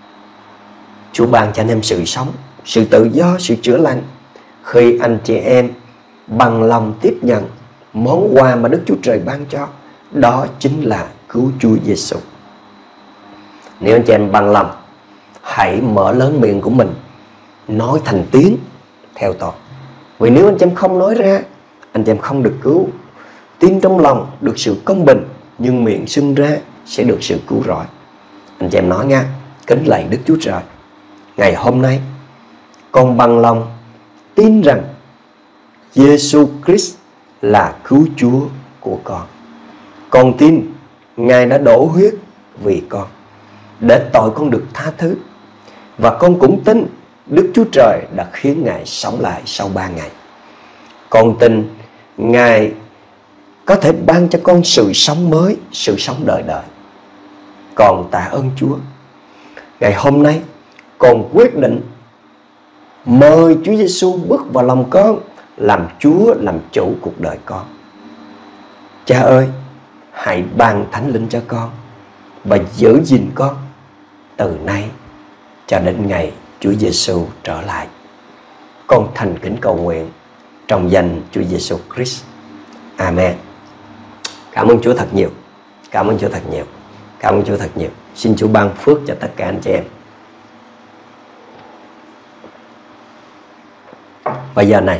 Chúa ban cho anh em sự sống, sự tự do, sự chữa lành khi anh chị em bằng lòng tiếp nhận món quà mà Đức Chúa Trời ban cho. Đó chính là cứu Chúa Giêsu. Nếu anh chị em bằng lòng, hãy mở lớn miệng của mình, nói thành tiếng theo tôi. Vì nếu anh chị em không nói ra, anh chị em không được cứu. Tin trong lòng được sự công bình, nhưng miệng xưng ra sẽ được sự cứu rỗi. Anh chị em nói nha: kính lạy Đức Chúa Trời, ngày hôm nay con bằng lòng tin rằng Giêsu Christ là cứu Chúa của con. Con tin Ngài đã đổ huyết vì con, để tội con được tha thứ. Và con cũng tin Đức Chúa Trời đã khiến Ngài sống lại sau 3 ngày. Con tin Ngài có thể ban cho con sự sống mới, sự sống đời đời. Con tạ ơn Chúa. Ngày hôm nay con quyết định mời Chúa Giêsu bước vào lòng con, làm Chúa, làm chủ cuộc đời con. Cha ơi, hãy ban Thánh Linh cho con và giữ gìn con từ nay cho đến ngày Chúa Giêsu trở lại. Con thành kính cầu nguyện trong danh Chúa Giêsu Christ. Amen. Cảm ơn Chúa thật nhiều. Cảm ơn Chúa thật nhiều. Cảm ơn Chúa thật nhiều. Xin Chúa ban phước cho tất cả anh chị em. Và giờ này,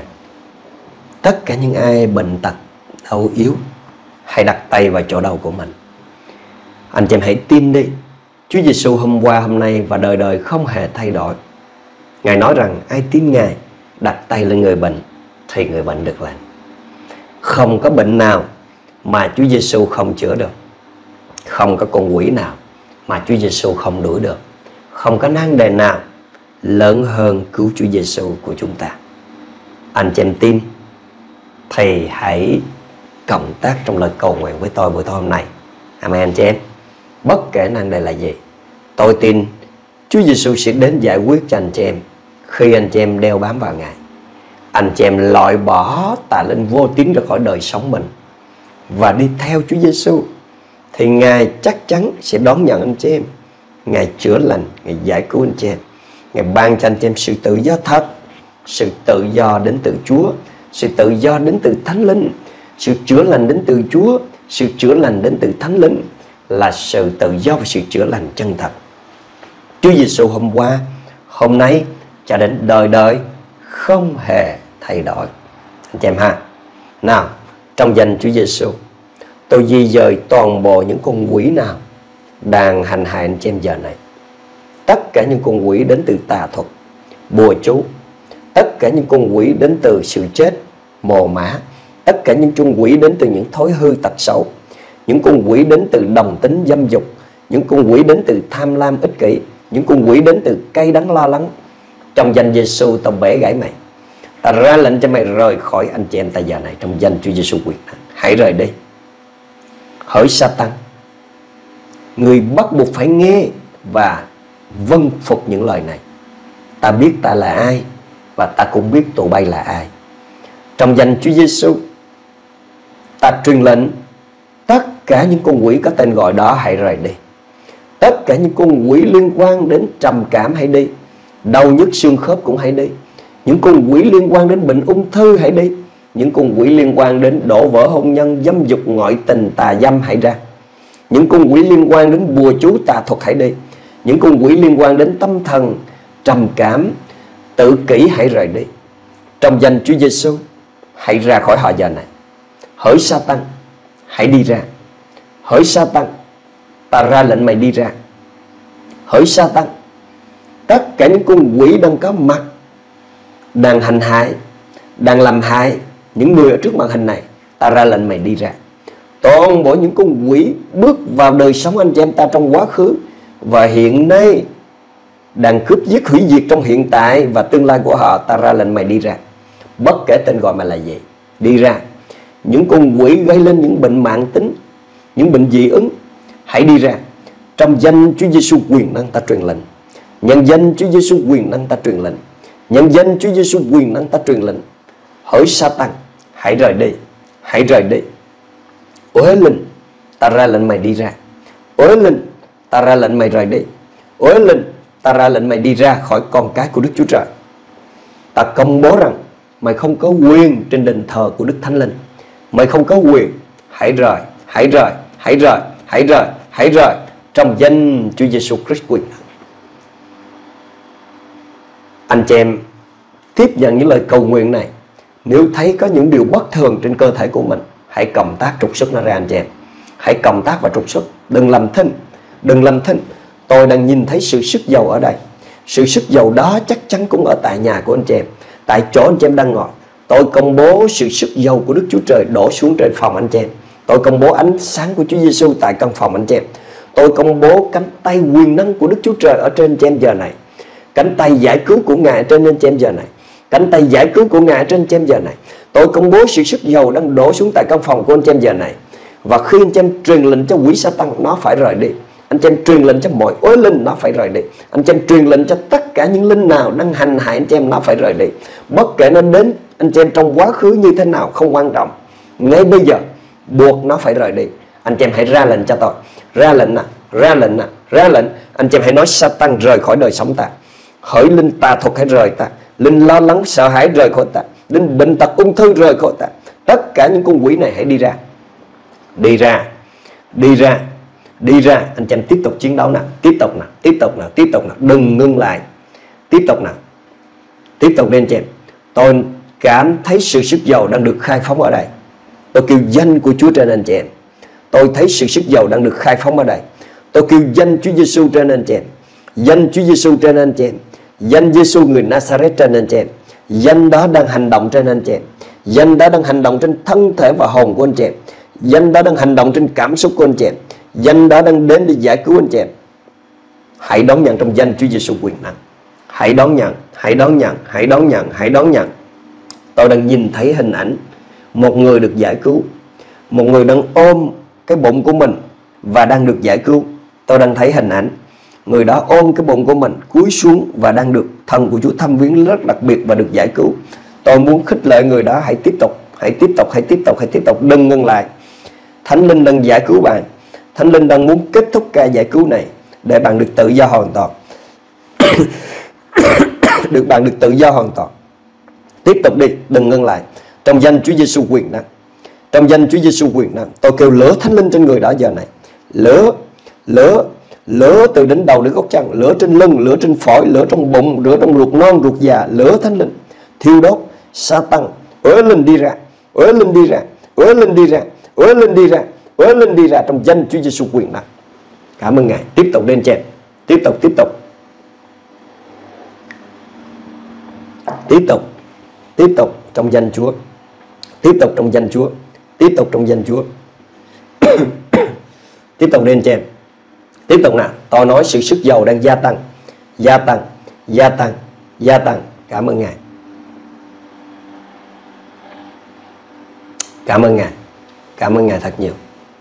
tất cả những ai bệnh tật, đau yếu, hãy đặt tay vào chỗ đầu của mình. Anh chị em hãy tin đi. Chúa Giêsu hôm qua, hôm nay và đời đời không hề thay đổi. Ngài nói rằng ai tin Ngài, đặt tay lên người bệnh thì người bệnh được lành. Không có bệnh nào mà Chúa Giêsu không chữa được. Không có con quỷ nào mà Chúa Giêsu không đuổi được. Không có nan đề nào lớn hơn cứu Chúa Giêsu của chúng ta. Anh chị em tin thì hãy cộng tác trong lời cầu nguyện với tôi buổi tối hôm nay. Amen anh chị em. Bất kể nan đề là gì, tôi tin Chúa Giêsu sẽ đến giải quyết cho anh chị em khi anh chị em đeo bám vào Ngài. Anh chị em loại bỏ tà linh vô tín ra khỏi đời sống mình và đi theo Chúa Giêsu, thì Ngài chắc chắn sẽ đón nhận anh chị em. Ngài chữa lành, Ngài giải cứu anh chị em. Ngài ban cho anh chị em sự tự do thật, sự tự do đến từ Chúa, sự tự do đến từ Thánh Linh, sự chữa lành đến từ Chúa, sự chữa lành đến từ Thánh Linh là sự tự do và sự chữa lành chân thật. Chúa Giêsu hôm qua, hôm nay cho đến đời đời không hề thay đổi. Anh chị em ha. Nào, trong danh Chúa Giêsu, tôi di dời toàn bộ những con quỷ nào đang hành hại anh chị em giờ này. Tất cả những con quỷ đến từ tà thuật, bùa chú, tất cả những con quỷ đến từ sự chết, mồ mả, tất cả những con quỷ đến từ những thói hư tật xấu, những con quỷ đến từ đồng tính dâm dục, những con quỷ đến từ tham lam ích kỷ, những con quỷ đến từ cay đắng lo lắng. Trong danh Giêsu, tao bẻ gãy mày. Ta ra lệnh cho mày rời khỏi anh chị em ta giờ này, trong danh Chúa Giêsu quyền năng. Hãy rời đi. Hỡi Sa-tan, người bắt buộc phải nghe và vâng phục những lời này. Ta biết ta là ai và ta cũng biết tụi bay là ai. Trong danh Chúa Giêsu, ta truyền lệnh tất cả những con quỷ có tên gọi đó hãy rời đi. Tất cả những con quỷ liên quan đến trầm cảm hãy đi. Đau nhức xương khớp cũng hãy đi. Những con quỷ liên quan đến bệnh ung thư hãy đi. Những con quỷ liên quan đến đổ vỡ hôn nhân, dâm dục, ngoại tình, tà dâm hãy ra. Những con quỷ liên quan đến bùa chú, tà thuật hãy đi. Những con quỷ liên quan đến tâm thần, trầm cảm, tự kỷ hãy rời đi. Trong danh Chúa Giêsu, hãy ra khỏi họ giờ này. Hỡi Sa-tan, hãy đi ra. Hỡi Sa-tan, ta ra lệnh mày đi ra. Hỡi Sa-tan, tất cả những con quỷ đang có mặt, đang hành hại, đang làm hại những người ở trước màn hình này, ta ra lệnh mày đi ra. toàn bộ những con quỷ bước vào đời sống anh chị em ta trong quá khứ và hiện nay đang cướp giết hủy diệt trong hiện tại và tương lai của họ, ta ra lệnh mày đi ra. Bất kể tên gọi mày là gì, đi ra. Những con quỷ gây lên những bệnh mãn tính, những bệnh dị ứng, hãy đi ra. Trong danh Chúa Giêsu quyền năng ta truyền lệnh. Nhân danh Chúa Giêsu quyền năng ta truyền lệnh. Nhân danh Chúa Giêsu quyền năng ta truyền lệnh. Hỡi Sa-tan, hãy rời đi, hãy rời đi. Uế linh, ta ra lệnh mày đi ra. Uế linh, ta ra lệnh mày rời đi. Uế linh, ta ra lệnh mày đi ra khỏi con cái của Đức Chúa Trời. Ta công bố rằng mày không có quyền trên đền thờ của Đức Thánh Linh. Mày không có quyền. Hãy rời, hãy rời, hãy rời, hãy rời, hãy rời. Trong danh Chúa Giêsu Christ quyền năng. Anh chị em tiếp nhận những lời cầu nguyện này. Nếu thấy có những điều bất thường trên cơ thể của mình, hãy cầm tác trục xuất nó ra anh chị em. Hãy cầm tác và trục xuất. Đừng làm thinh, đừng làm thinh. Tôi đang nhìn thấy sự sức dầu ở đây. Sự sức dầu đó chắc chắn cũng ở tại nhà của anh chị em, tại chỗ anh chị em đang ngồi. Tôi công bố sự sức dầu của Đức Chúa Trời đổ xuống trên phòng anh chị em. Tôi công bố ánh sáng của Chúa Giêsu tại căn phòng anh chị em. Tôi công bố cánh tay quyền năng của Đức Chúa Trời ở trên anh chị em giờ này. Cánh tay giải cứu của Ngài trên anh chị em giờ này. Cánh tay giải cứu của Ngài trên anh chị em giờ này. Tôi công bố sự sức dầu đang đổ xuống tại căn phòng của anh chị em giờ này. Và khi anh chị em truyền lệnh cho quỷ Sa-tan, nó phải rời đi. Anh chị em truyền lệnh cho mọi uế linh, nó phải rời đi. Anh chị em truyền lệnh cho tất cả những linh nào đang hành hại anh chị em, nó phải rời đi. Bất kể nó đến anh chị em trong quá khứ như thế nào không quan trọng. Ngay bây giờ buộc nó phải rời đi. Anh chị em hãy ra lệnh cho tôi. Ra lệnh nè, ra lệnh nè, ra lệnh. Anh chị em hãy nói Sa-tan rời khỏi đời sống ta. Hỡi linh tà thuật hãy rời ta. Linh lo lắng sợ hãi rời khỏi ta. Linh bệnh tật ung thư rời khỏi ta. Tất cả những con quỷ này hãy đi ra. Đi ra, đi ra, đi ra. Anh chị em tiếp tục chiến đấu nào. Tiếp tục nào, tiếp tục nào, tiếp tục nào. Đừng ngưng lại. Tiếp tục nào. Tiếp tục đi anh chị em. Tôi cảm thấy sự sức dầu đang được khai phóng ở đây. Tôi kêu danh của Chúa trên anh chị em. Tôi thấy sự sức dầu đang được khai phóng ở đây. Tôi kêu danh Chúa Giêsu trên anh chị em. Danh Chúa Giêsu trên anh chị em. Danh Giêsu người Nazareth trên anh chị em. Danh đó đang hành động trên anh chị em. Danh đó đang hành động trên thân thể và hồn của anh chị em. Danh đó đang hành động trên cảm xúc của anh chị em. Danh đó đang đến để giải cứu anh chị em. Hãy đón nhận trong danh Chúa Giêsu quyền năng. Hãy đón nhận, hãy đón nhận, hãy đón nhận, hãy đón nhận. Tôi đang nhìn thấy hình ảnh một người được giải cứu. Một người đang ôm cái bụng của mình và đang được giải cứu. Tôi đang thấy hình ảnh người đó ôm cái bụng của mình, cúi xuống và đang được thần của Chúa thăm viếng rất đặc biệt và được giải cứu. Tôi muốn khích lệ người đó hãy tiếp tục, hãy tiếp tục, hãy tiếp tục, hãy tiếp tục, đừng ngừng lại. Thánh Linh đang giải cứu bạn. Thánh Linh đang muốn kết thúc ca giải cứu này để bạn được tự do hoàn toàn. Bạn được tự do hoàn toàn. Tiếp tục đi, đừng ngừng lại. Trong danh Chúa Giêsu quyền năng. Trong danh Chúa Giêsu quyền năng, tôi kêu lửa Thánh Linh trên người đó giờ này. Lửa, lửa, lửa từ đến đầu đến gốc chân, lửa trên lưng, lửa trên phổi, lửa trong bụng, lửa trong ruột non, ruột già, lửa Thánh Linh thiêu đốt Sa-tan. Uế linh đi ra, uế linh đi ra, uế linh đi ra, uế linh đi ra, uế linh đi ra trong danh Chúa Giêsu quyền năng. Cảm ơn Ngài. Tiếp tục lên trên. Tiếp tục, tiếp tục. Tiếp tục, tiếp tục trong danh Chúa. Tiếp tục trong danh Chúa. Tiếp tục trong danh Chúa. Tiếp tục lên trên. Tiếp tục nào. Tôi nói sự sức dầu đang gia tăng. Gia tăng, gia tăng, gia tăng. Cảm ơn Ngài. Cảm ơn Ngài. Cảm ơn Ngài thật nhiều.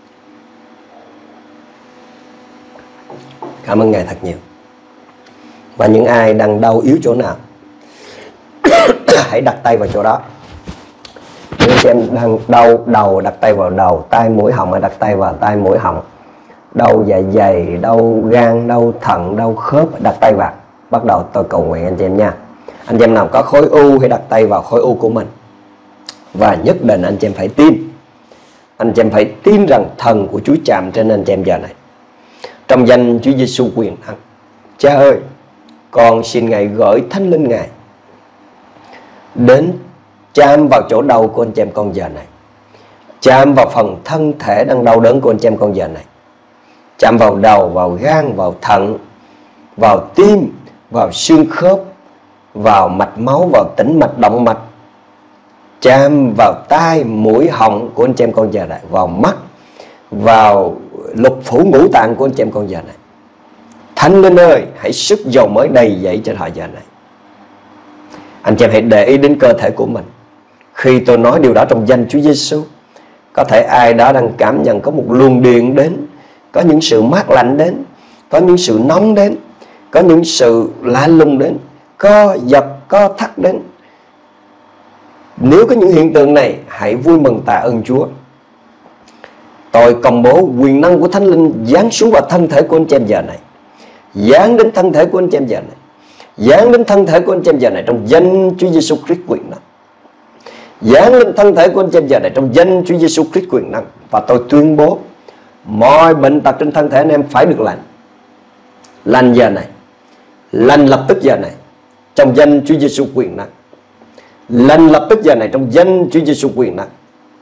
Cảm ơn Ngài thật nhiều. Và những ai đang đau yếu chỗ nào, hãy đặt tay vào chỗ đó. Nếu em đang đau đầu, đặt tay vào đầu. Tai mũi họng, hãy đặt tay vào tai mũi họng. Đau dạ dày, đau gan, đau thận, đau khớp, đặt tay vào. Bắt đầu tôi cầu nguyện anh chị em nha. Anh chị em nào có khối u hãy đặt tay vào khối u của mình. Và nhất định anh chị em phải tin. Anh chị em phải tin rằng thần của Chúa chạm trên anh chị em giờ này. Trong danh Chúa Giêsu quyền năng. Cha ơi, con xin Ngài gửi Thánh Linh Ngài đến chạm vào chỗ đau của anh chị em con giờ này. Chạm vào phần thân thể đang đau đớn của anh chị em con giờ này. Chạm vào đầu, vào gan, vào thận, vào tim, vào xương khớp, vào mạch máu, vào tĩnh mạch, động mạch. Chạm vào tai, mũi, họng của anh chị em con giờ này, vào mắt. vào lục phủ ngũ tạng của anh chị em con giờ này. Thánh Linh ơi, hãy sức dầu mới đầy dẫy trên họ giờ này. Anh chị em hãy để ý đến cơ thể của mình. Khi tôi nói điều đó trong danh Chúa Giêsu, có thể ai đó đang cảm nhận có một luồng điện đến, có những sự mát lạnh đến, có những sự nóng đến, có những sự lạ lùng đến, co giật, co thắt đến. Nếu có những hiện tượng này, hãy vui mừng tạ ơn Chúa. Tôi công bố quyền năng của Thánh Linh giáng xuống vào thân thể của anh chị em giờ này, giáng đến thân thể của anh chị em giờ này, giáng đến thân thể của anh chị em giờ này trong danh Chúa Giêsu Christ quyền năng. Giáng lên thân thể của anh chị em giờ này trong danh Chúa Giêsu Christ quyền năng. Và tôi tuyên bố mọi bệnh tật trên thân thể anh em phải được lành. Lành giờ này, lành lập tức giờ này trong danh Chúa Giêsu quyền năng. Lành lập tức giờ này trong danh Chúa Giêsu quyền năng.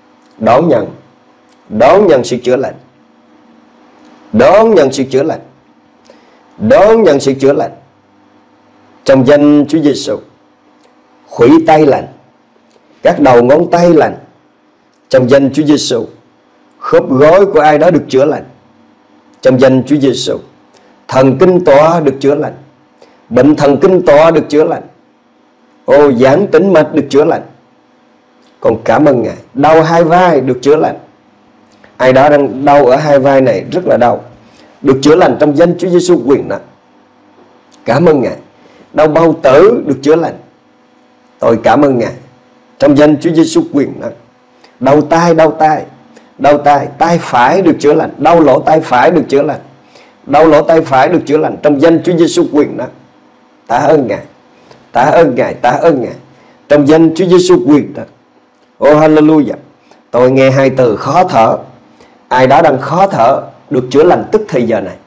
Đón nhận sự chữa lành. Đón nhận sự chữa lành. Đón nhận sự chữa lành trong danh Chúa Giêsu. Khuỷu tay lành, các đầu ngón tay lành trong danh Chúa Giêsu. Khớp gối của ai đó được chữa lành trong danh Chúa Giêsu. Thần kinh tọa được chữa lành, bệnh thần kinh tọa được chữa lành. Giãn tĩnh mạch được chữa lành. Con cảm ơn Ngài. Đau hai vai được chữa lành. Ai đó đang đau ở hai vai này rất là đau, được chữa lành trong danh Chúa Giêsu quyền năng. Cảm ơn Ngài. Đau bao tử được chữa lành. Tôi cảm ơn Ngài trong danh Chúa Giêsu quyền năng. Đau tai, tay phải được chữa lành. Đau lỗ tai phải được chữa lành. Đau lỗ tai phải được chữa lành trong danh Chúa Giêsu quyền năng. Tạ ơn Ngài. Tạ ơn Ngài. Tạ ơn Ngài trong danh Chúa Giêsu quyền năng. Hallelujah. Tôi nghe hai từ khó thở. Ai đó đang khó thở được chữa lành tức thì giờ này.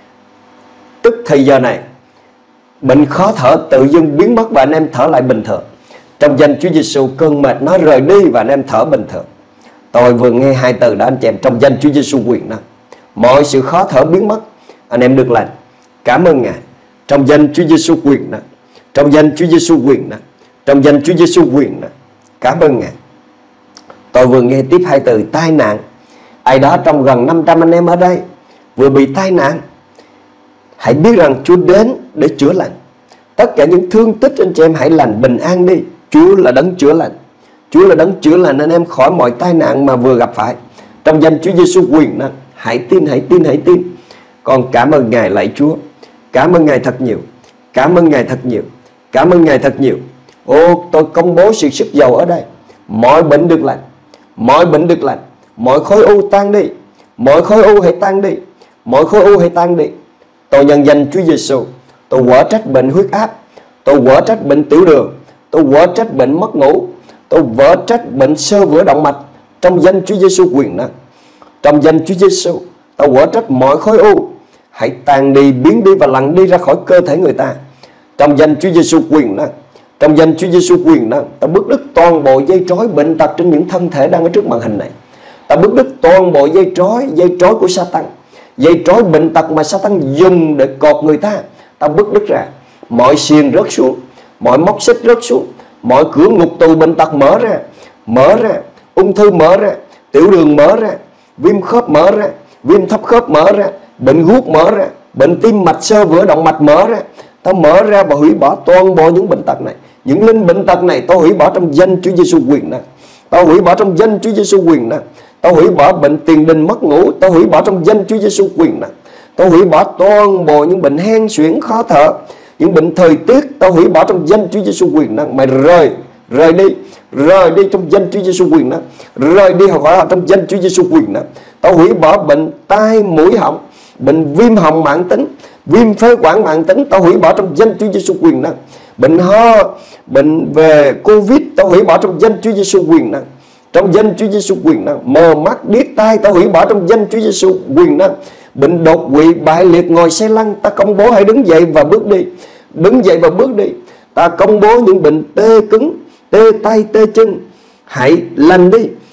Tức thì giờ này, bệnh khó thở tự dưng biến mất và anh em thở lại bình thường. Trong danh Chúa Giêsu, cơn mệt nó rời đi và anh em thở bình thường. Tôi vừa nghe hai từ đó anh chị em, trong danh Chúa Giêsu quyền năng. Mọi sự khó thở biến mất, anh em được lành. Cảm ơn Ngài. Trong danh Chúa Giêsu quyền năng. Trong danh Chúa Giêsu quyền năng. Trong danh Chúa Giêsu quyền năng. Cảm ơn Ngài. Tôi vừa nghe tiếp hai từ tai nạn. Ai đó trong gần 500 anh em ở đây vừa bị tai nạn, hãy biết rằng Chúa đến để chữa lành. Tất cả những thương tích anh chị em hãy lành bình an đi. Chúa là đấng chữa lành. Chúa là đấng chữa lành anh em khỏi mọi tai nạn mà vừa gặp phải. Trong danh Chúa Giêsu quyền năng. Hãy tin, hãy tin, hãy tin. Con cảm ơn Ngài lạy Chúa. Cảm ơn Ngài thật nhiều. Cảm ơn Ngài thật nhiều. Cảm ơn Ngài thật nhiều. Tôi công bố sự sức giàu ở đây. Mọi bệnh được lành. Mọi bệnh được lành. Mọi khối u tan đi. Mọi khối u hãy tan đi. Mọi khối u hãy tan đi. Tôi nhân danh Chúa Giêsu, tôi quở trách bệnh huyết áp, tôi quở trách bệnh tiểu đường, tôi quở trách bệnh mất ngủ, tôi quở trách bệnh xơ vữa động mạch trong danh Chúa Giêsu quyền năng. Trong danh Chúa Giêsu, tôi quở trách mọi khối u hãy tan đi, biến đi và lặn đi ra khỏi cơ thể người ta. Trong danh Chúa Giêsu quyền năng. Trong danh Chúa Giêsu quyền năng, ta bứt đứt toàn bộ dây trói bệnh tật trên những thân thể đang ở trước màn hình này. Ta bứt đứt toàn bộ dây trói của Satan. Dây trói bệnh tật mà Satan dùng để cột người ta, ta bứt đứt ra. Mọi xiềng rớt xuống, mọi móc xích rớt xuống, mọi cửa ngục tù bệnh tật mở ra, ung thư mở ra, tiểu đường mở ra, viêm khớp mở ra, viêm thấp khớp mở ra, bệnh gút mở ra, bệnh tim mạch xơ vữa động mạch mở ra. Ta mở ra và hủy bỏ toàn bộ những bệnh tật này. Những linh bệnh tật này tôi hủy bỏ trong danh Chúa Giêsu quyền năng. Tôi hủy bỏ trong danh Chúa Giêsu quyền năng. Tôi hủy bỏ bệnh tiền đình mất ngủ, tôi hủy bỏ trong danh Chúa Giêsu quyền năng. Tôi hủy bỏ toàn bộ những bệnh hen suyễn khó thở, những bệnh thời tiết, tôi hủy bỏ trong danh Chúa Giêsu quyền năng. Mày rời đi trong danh Chúa Giêsu quyền năng. Rời đi khỏi họ trong danh Chúa Giêsu quyền năng. Tôi hủy bỏ bệnh tai mũi họng, bệnh viêm họng mãn tính, viêm phế quản mãn tính, tôi hủy bỏ trong danh Chúa Giêsu quyền năng. Bệnh ho, bệnh về Covid, tôi hủy bỏ trong danh Chúa Giêsu quyền năng. Trong danh Chúa Giêsu quyền năng. Mờ mắt điếc tai, ta hủy bỏ trong danh Chúa Giêsu quyền năng. Bệnh đột quỵ, bại liệt, ngồi xe lăn, ta công bố hãy đứng dậy và bước đi. Đứng dậy và bước đi. Ta công bố những bệnh tê cứng, tê tay, tê chân, hãy lành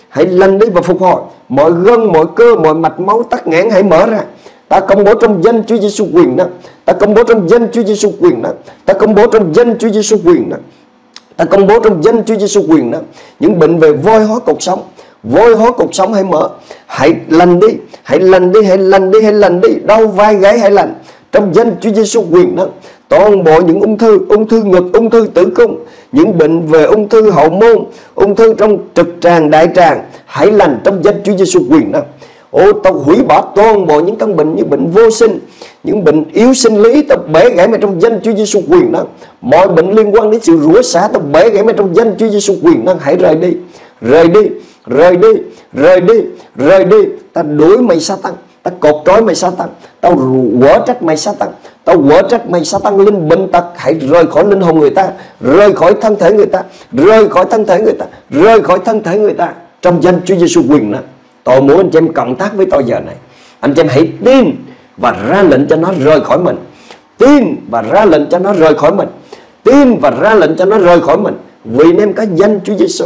đi và phục hồi. Mọi gân, mọi cơ, mọi mạch máu tắc nghẽn hãy mở ra. Ta công bố trong danh Chúa Giêsu quyền năng. Ta công bố trong danh Chúa Giêsu quyền năng. Ta công bố trong danh Chúa Giêsu quyền năng. Ta công bố trong danh Chúa Giêsu quyền năng. Những bệnh về voi hóa cột sống, vôi hối cuộc sống hãy mở. Hãy lành đi, hãy lành đi, hãy lành đi, hãy lành đi. Đau vai gáy hãy lành trong danh Chúa Giêsu quyền năng. Toàn bộ những ung thư ngực, ung thư tử cung, những bệnh về ung thư hậu môn, ung thư trong trực tràng, đại tràng, hãy lành trong danh Chúa Giêsu quyền năng. Tao hủy bỏ toàn bộ những căn bệnh như bệnh vô sinh, những bệnh yếu sinh lý, tao bẻ gãy mà trong danh Chúa Giêsu quyền năng. Mọi bệnh liên quan đến sự rủa xả, tao bẻ gãy mà trong danh Chúa Giêsu quyền năng. Hãy rời đi, rời đi, rời đi, rời đi, rời đi. Ta đuổi mày Sa-tan, ta cột trói mày Sa-tan, tao quở trách mày Sa-tan, tao quở trách mày Sa-tan. Linh bệnh tật hãy rời khỏi linh hồn người ta, rời khỏi thân thể người ta, rời khỏi thân thể người ta, rời khỏi thân thể người ta trong danh Chúa Giêsu quyền năng. Tôi muốn anh chị em cộng tác với tôi giờ này. Anh chị em hãy tin và ra lệnh cho nó rời khỏi mình. Tin và ra lệnh cho nó rời khỏi mình. Tin và ra lệnh cho nó rời khỏi mình. Vì anh em có danh Chúa Giêsu.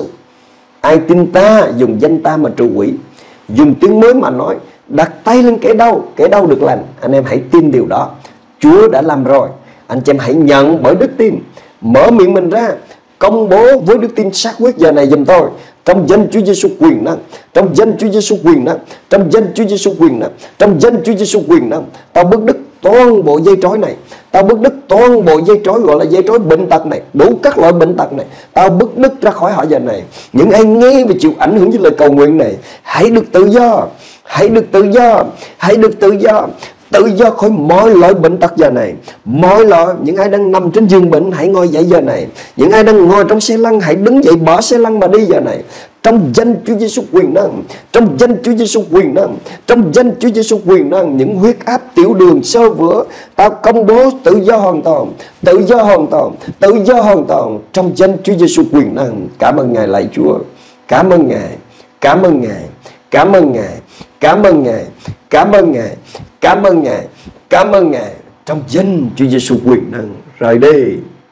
Ai tin ta, dùng danh ta mà trừ quỷ, dùng tiếng mới mà nói, đặt tay lên kẻ đau được lành. Anh em hãy tin điều đó. Chúa đã làm rồi. Anh chị em hãy nhận bởi đức tin. Mở miệng mình ra, công bố với đức tin xác quyết giờ này giùm tôi. Trong danh Chúa Giêsu quyền năng, trong danh Chúa Giêsu quyền năng, trong danh Chúa Giêsu quyền năng, trong danh Chúa Giêsu quyền năng. Tao bứt đứt toàn bộ dây trói này, tao bứt đứt toàn bộ dây trói gọi là dây trói bệnh tật này, đủ các loại bệnh tật này, tao bứt đứt ra khỏi họ giờ này. Những ai nghe và chịu ảnh hưởng với lời cầu nguyện này, hãy được tự do, hãy được tự do, hãy được tự do. Tự do khỏi mọi loại bệnh tật giờ này. Mọi loại, những ai đang nằm trên giường bệnh hãy ngồi dậy giờ này. Những ai đang ngồi trong xe lăn hãy đứng dậy bỏ xe lăn mà đi giờ này. Trong danh Chúa Giêsu quyền năng, trong danh Chúa Giêsu quyền năng, trong danh Chúa Giêsu quyền năng. Những huyết áp, tiểu đường, xơ vữa, tao công bố tự do hoàn toàn, tự do hoàn toàn, tự do hoàn toàn trong danh Chúa Giêsu quyền năng. Cảm ơn Ngài lạy Chúa. Cảm ơn Ngài, cảm ơn Ngài, cảm ơn Ngài, cảm ơn Ngài, cảm ơn Ngài, cảm ơn Ngài, cảm ơn Ngài. Trong danh Chúa Giêsu quyền năng. Rời đi.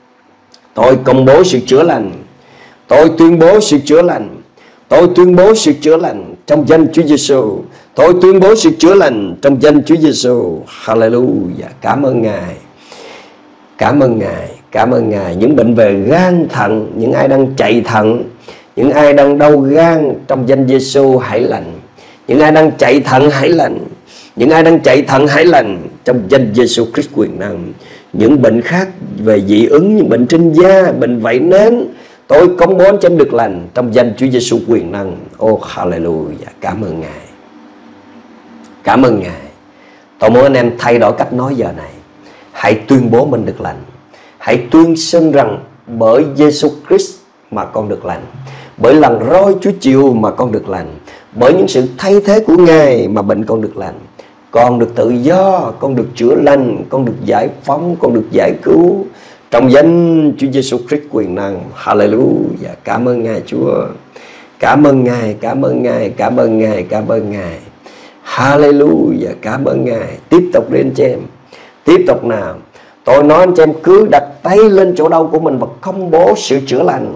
Tôi công bố sự chữa lành. Tôi tuyên bố sự chữa lành. Tôi tuyên bố sự chữa lành trong danh Chúa Giêsu. Tôi tuyên bố sự chữa lành trong danh Chúa Giêsu. Hallelujah. Cảm ơn Ngài. Cảm ơn Ngài. Cảm ơn Ngài. Những bệnh về gan, thận, những ai đang chạy thận, những ai đang đau gan, trong danh Giêsu hãy lành. Những ai đang chạy thận hãy lành. Những ai đang chạy thận hãy lành trong danh Giêsu Christ quyền năng. Những bệnh khác về dị ứng, những bệnh trên da, bệnh vảy nến, tôi công bố anh em được lành trong danh Chúa Giêsu quyền năng. Hallelujah. Cảm ơn Ngài. Cảm ơn Ngài. Tôi muốn anh em thay đổi cách nói giờ này. Hãy tuyên bố mình được lành. Hãy tuyên xưng rằng bởi Giêsu Christ mà con được lành. Bởi lần roi Chúa chịu mà con được lành. Bởi những sự thay thế của Ngài mà bệnh con được lành. Con được tự do, con được chữa lành, con được giải phóng, con được giải cứu trong danh Chúa Giêsu Christ quyền năng. Hallelujah. Cảm ơn Ngài Chúa. Cảm ơn Ngài, cảm ơn Ngài, cảm ơn Ngài, cảm ơn Ngài. Hallelujah. Cảm ơn Ngài. Tiếp tục đi anh chị em. Tiếp tục nào. Tôi nói anh chị em cứ đặt tay lên chỗ đau của mình và công bố sự chữa lành.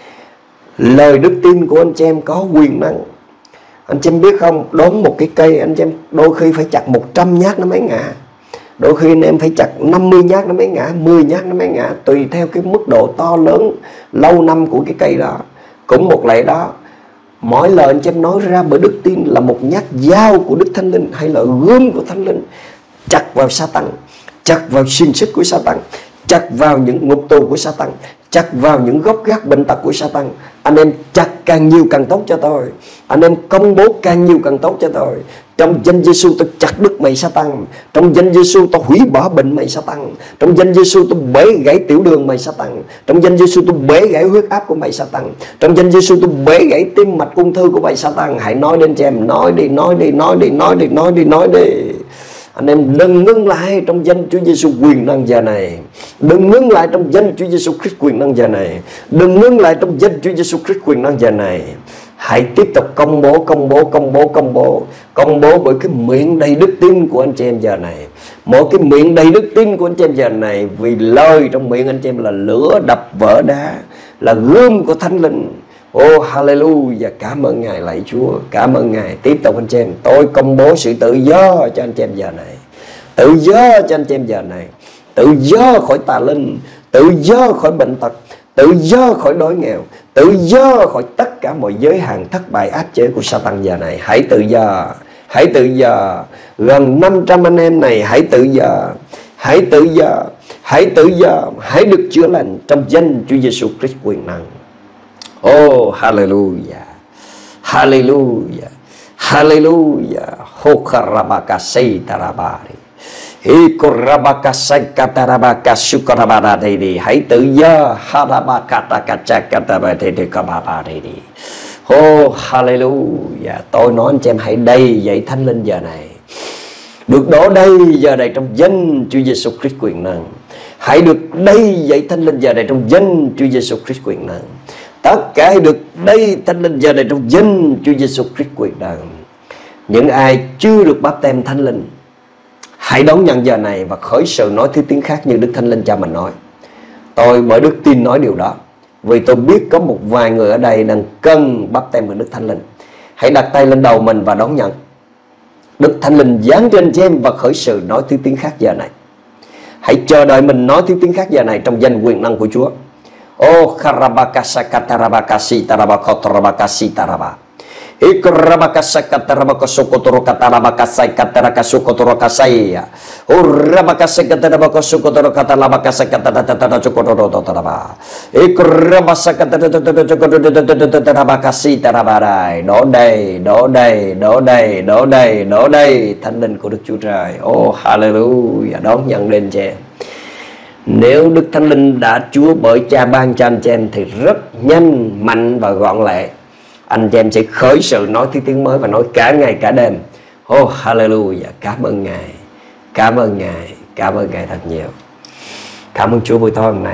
Lời đức tin của anh chị em có quyền năng. Anh chị em biết không, đốn một cái cây anh chị em đôi khi phải chặt 100 nhát nó mới ngã. Đôi khi anh em phải chặt 50 nhát nó mới ngã, 10 nhát nó mới ngã, tùy theo cái mức độ to lớn lâu năm của cái cây đó. Cũng một lẽ đó, mỗi lời anh chị em nói ra bởi đức tin là một nhát dao của Đức Thánh Linh hay là gươm của Thánh Linh, chặt vào Sa-tan, chặt vào xiềng xích của Sa-tan, chặt vào những ngục tù của Sa-tan, chặt vào những gốc gác bệnh tật của Sa-tan. Anh em chặt càng nhiều càng tốt cho tôi. Anh em công bố càng nhiều càng tốt cho tôi. Trong danh Giêsu tôi chặt đứt mày Sa-tan. Trong danh Giêsu tôi hủy bỏ bệnh mày Sa-tan. Trong danh Giêsu tôi bẻ gãy tiểu đường mày Sa-tan. Trong danh Giêsu tôi bẻ gãy huyết áp của mày Sa-tan. Trong danh Giêsu tôi bẻ gãy tim mạch ung thư của mày Sa-tan. Hãy nói đến cho em, nói đi, nói đi, nói đi, nói đi, nói đi, nói đi. Anh em đừng ngưng lại trong danh Chúa Giêsu quyền năng giờ này. Đừng ngưng lại trong danh Chúa Giêsu Christ quyền năng giờ này. Đừng ngưng lại trong danh Chúa Giêsu Christ quyền năng giờ này. Hãy tiếp tục công bố, công bố, công bố, công bố. Công bố bởi cái miệng đầy đức tin của anh chị em giờ này. Mỗi cái miệng đầy đức tin của anh chị em giờ này. Vì lời trong miệng anh chị em là lửa đập vỡ đá, là gươm của Thánh Linh. Hallelujah. Cảm ơn Ngài lạy Chúa. Cảm ơn Ngài. Tiếp tục anh chị em. Tôi công bố sự tự do cho anh chị em giờ này. Tự do cho anh chị em giờ này. Tự do khỏi tà linh, tự do khỏi bệnh tật, tự do khỏi đói nghèo, tự do khỏi tất cả mọi giới hạn thất bại áp chế của Satan giờ này. Hãy tự do, hãy tự do. Gần 500 anh em này hãy tự do, hãy tự do, hãy tự do, hãy được chữa lành trong danh Chúa Giêsu Christ quyền năng. Oh, hallelujah, hallelujah, hallelujah. Hokarabakasei tarabari, ikorabakasai katarabakasukarabadadi. Hãy tự do, harabakatakachakatabadidi. Oh, hallelujah. Tôi nói anh chị em hãy đầy dậy Thánh Linh giờ này, được đổ đầy giờ này trong danh Chúa Giêsu Christ quyền năng. Hãy được đầy dậy Thánh Linh giờ này trong danh Chúa Giêsu Christ quyền năng. Tất cả hãy được đầy Thánh Linh giờ này trong danh Chúa Giêsu Christ quyền năng. Những ai chưa được báp têm Thánh Linh, hãy đón nhận giờ này và khởi sự nói thứ tiếng khác như Đức Thánh Linh cho mình nói. Tôi bởi đức tin nói điều đó, vì tôi biết có một vài người ở đây đang cần báp têm của Đức Thánh Linh. Hãy đặt tay lên đầu mình và đón nhận. Đức Thánh Linh giáng trên cho em và khởi sự nói thứ tiếng khác giờ này. Hãy chờ đợi mình nói thứ tiếng khác giờ này trong danh quyền năng của Chúa. Oh, karabakasakatarabakasi tarabakotorabakasi taraba. Ikorabakasakatarabakosokotorokatarabakasai katarakasukotorokasai. Urabakasakatarabakosokotorokatalabakasakatarabakasakatarabakasi. Ikorabakasakatarabakasi tarabarai. Đổ đầy, đổ đầy, đổ đầy, đổ đầy, đổ đầy Thánh Linh của Đức Chúa Trời. Oh, hallelujah. Đón nhận lên chị em. Nếu Đức Thánh Linh đã Chúa bởi Cha ban cho anh chị em thì rất nhanh, mạnh và gọn lẹ. Anh chị em sẽ khởi sự nói thứ tiếng mới và nói cả ngày cả đêm. Oh, hallelujah. Cảm ơn Ngài, cảm ơn Ngài, cảm ơn Ngài thật nhiều. Cảm ơn Chúa buổi tối hôm nay.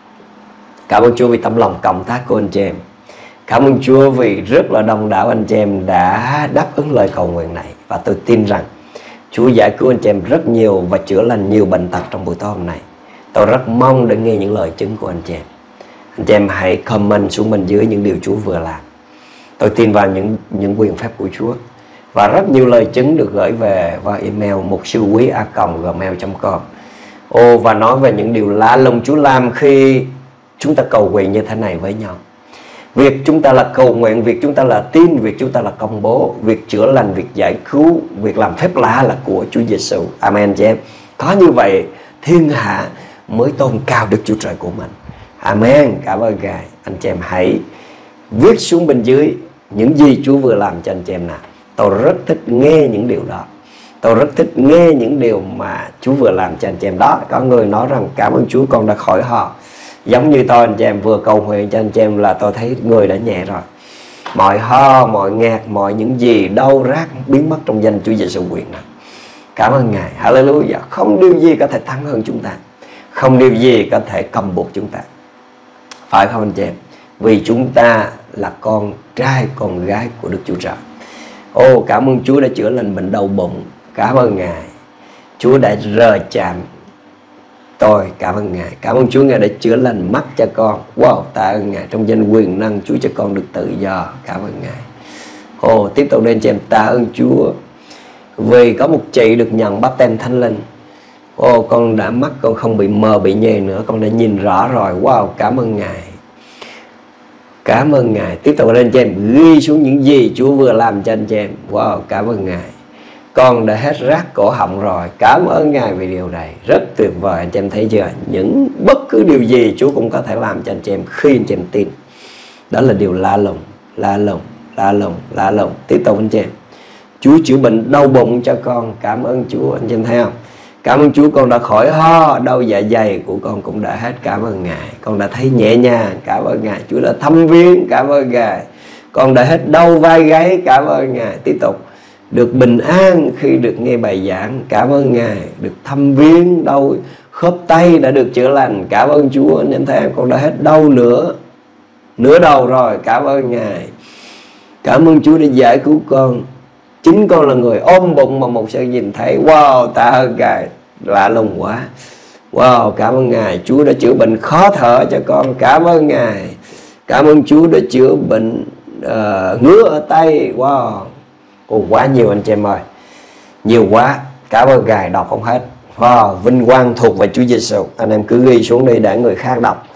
Cảm ơn Chúa vì tấm lòng cộng tác của anh chị em. Cảm ơn Chúa vì rất là đông đảo anh chị em đã đáp ứng lời cầu nguyện này. Và tôi tin rằng Chúa giải cứu anh chị em rất nhiều và chữa lành nhiều bệnh tật trong buổi tối hôm nay. Tôi rất mong để nghe những lời chứng của anh chị em. Anh chị em hãy comment xuống bên dưới những điều Chúa vừa làm. Tôi tin vào những quyền phép của Chúa. Và rất nhiều lời chứng được gửi về qua email mục-sư-quý@gmail.com. Và nói về những điều lạ lùng Chúa làm khi chúng ta cầu nguyện như thế này với nhau. Việc chúng ta là cầu nguyện, việc chúng ta là tin, việc chúng ta là công bố, việc chữa lành, việc giải cứu, việc làm phép lạ là của Chúa Giêsu. Amen chị em. Có như vậy thiên hạ mới tôn cao Đức Chúa Trời của mình. Amen. Cảm ơn Ngài. Anh chị em hãy viết xuống bên dưới những gì Chúa vừa làm cho anh chị em nào. Tôi rất thích nghe những điều đó. Tôi rất thích nghe những điều mà Chúa vừa làm cho anh chị em đó. Có người nói rằng cảm ơn Chúa con đã khỏi ho. Giống như tôi anh chị em vừa cầu nguyện cho anh chị em là tôi thấy người đã nhẹ rồi. Mọi ho, mọi ngạt, mọi những gì đau rát biến mất trong danh Chúa Giêsu quyền năng. Cảm ơn Ngài. Hallelujah. Không điều gì có thể thắng hơn chúng ta. Không điều gì có thể cầm buộc chúng ta. Phải không anh chị em? Vì chúng ta là con trai, con gái của Đức Chúa Trời. Cảm ơn Chúa đã chữa lành bệnh đau bụng. Cảm ơn Ngài. Chúa đã rờ chạm tôi. Cảm ơn Ngài. Cảm ơn Chúa Ngài đã chữa lành mắt cho con. Wow, tạ ơn Ngài. Trong danh quyền năng Chúa cho con được tự do. Cảm ơn Ngài. Tiếp tục lên cho em. Tạ ơn Chúa vì có một chị được nhận báp têm Thánh Linh. Con đã mắt con không bị mờ bị nhè nữa, con đã nhìn rõ rồi. Wow, cảm ơn Ngài. Cảm ơn Ngài. Tiếp tục lên cho em, ghi xuống những gì Chúa vừa làm cho anh chị em. Wow, cảm ơn Ngài. Con đã hết rát cổ họng rồi. Cảm ơn Ngài vì điều này. Rất tuyệt vời anh chị em thấy chưa? Những bất cứ điều gì Chúa cũng có thể làm cho anh chị em khi anh chị em tin. Đó là điều lạ lùng, lạ lùng, lạ lùng, lạ lùng. Tiếp tục anh chị em. Chúa chữa bệnh đau bụng cho con. Cảm ơn Chúa. Anh chị em thấy không? Cảm ơn Chúa con đã khỏi ho. Đau dạ dày của con cũng đã hết. Cảm ơn Ngài. Con đã thấy nhẹ nhàng. Cảm ơn Ngài. Chúa đã thăm viếng. Cảm ơn Ngài. Con đã hết đau vai gáy. Cảm ơn Ngài. Tiếp tục. Được bình an khi được nghe bài giảng. Cảm ơn Ngài. Được thăm viếng. Đau khớp tay đã được chữa lành. Cảm ơn Chúa. Anh em thấy con đã hết đau nữa. Nửa đầu rồi. Cảm ơn Ngài. Cảm ơn Chúa đã giải cứu con. Chính con là người ôm bụng mà một sự nhìn thấy. Wow, tạ ơn Ngài. Lạ lùng quá. Wow, cảm ơn Ngài. Chúa đã chữa bệnh khó thở cho con. Cảm ơn Ngài. Cảm ơn Chúa đã chữa bệnh ngứa ở tay. Wow, quá nhiều anh chị em ơi. Nhiều quá. Cảm ơn Ngài, đọc không hết. Wow, vinh quang thuộc về Chúa Giêsu. Anh em cứ ghi xuống đi để người khác đọc.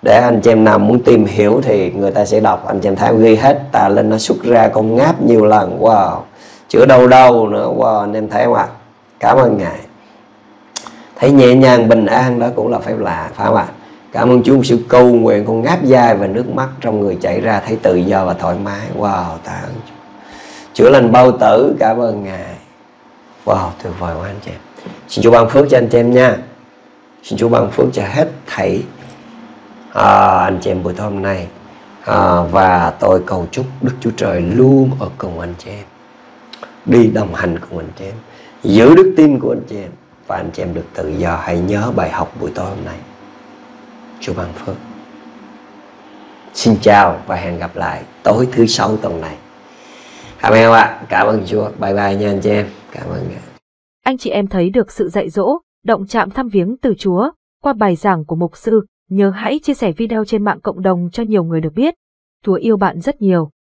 Để anh chị em nào muốn tìm hiểu thì người ta sẽ đọc, anh chị em thấy ghi hết, ta lên nó xuất ra con ngáp nhiều lần. Wow, chữa đau đâu nữa. Wow, anh em thấy không ạ? Cảm ơn Ngài. Thấy nhẹ nhàng bình an, đó cũng là phép lạ, phải không ạ? Cảm ơn Chúa, sự cầu nguyện con ngáp dài và nước mắt trong người chảy ra, thấy tự do và thoải mái. Wow, tạ ơn Chúa. Chữa lành bao tử, cảm ơn Ngài. Wow, tuyệt vời quá anh chị em. Xin Chúa ban phước cho anh chị em nha. Xin Chúa ban phước cho hết thảy anh chị em buổi tối hôm nay. Và tôi cầu chúc Đức Chúa Trời luôn ở cùng anh chị em, đi đồng hành cùng anh chị em, giữ đức tin của anh chị em, và anh chị em được tự do. Hãy nhớ bài học buổi tối hôm nay. Chúa ban phước. Xin chào và hẹn gặp lại tối thứ Sáu tuần này. Amen ạ. Cảm ơn Chúa. Bye bye nha anh chị em. Cảm ơn Ngài. Anh chị em thấy được sự dạy dỗ, động chạm thăm viếng từ Chúa qua bài giảng của mục sư, nhớ hãy chia sẻ video trên mạng cộng đồng cho nhiều người được biết. Chúa yêu bạn rất nhiều.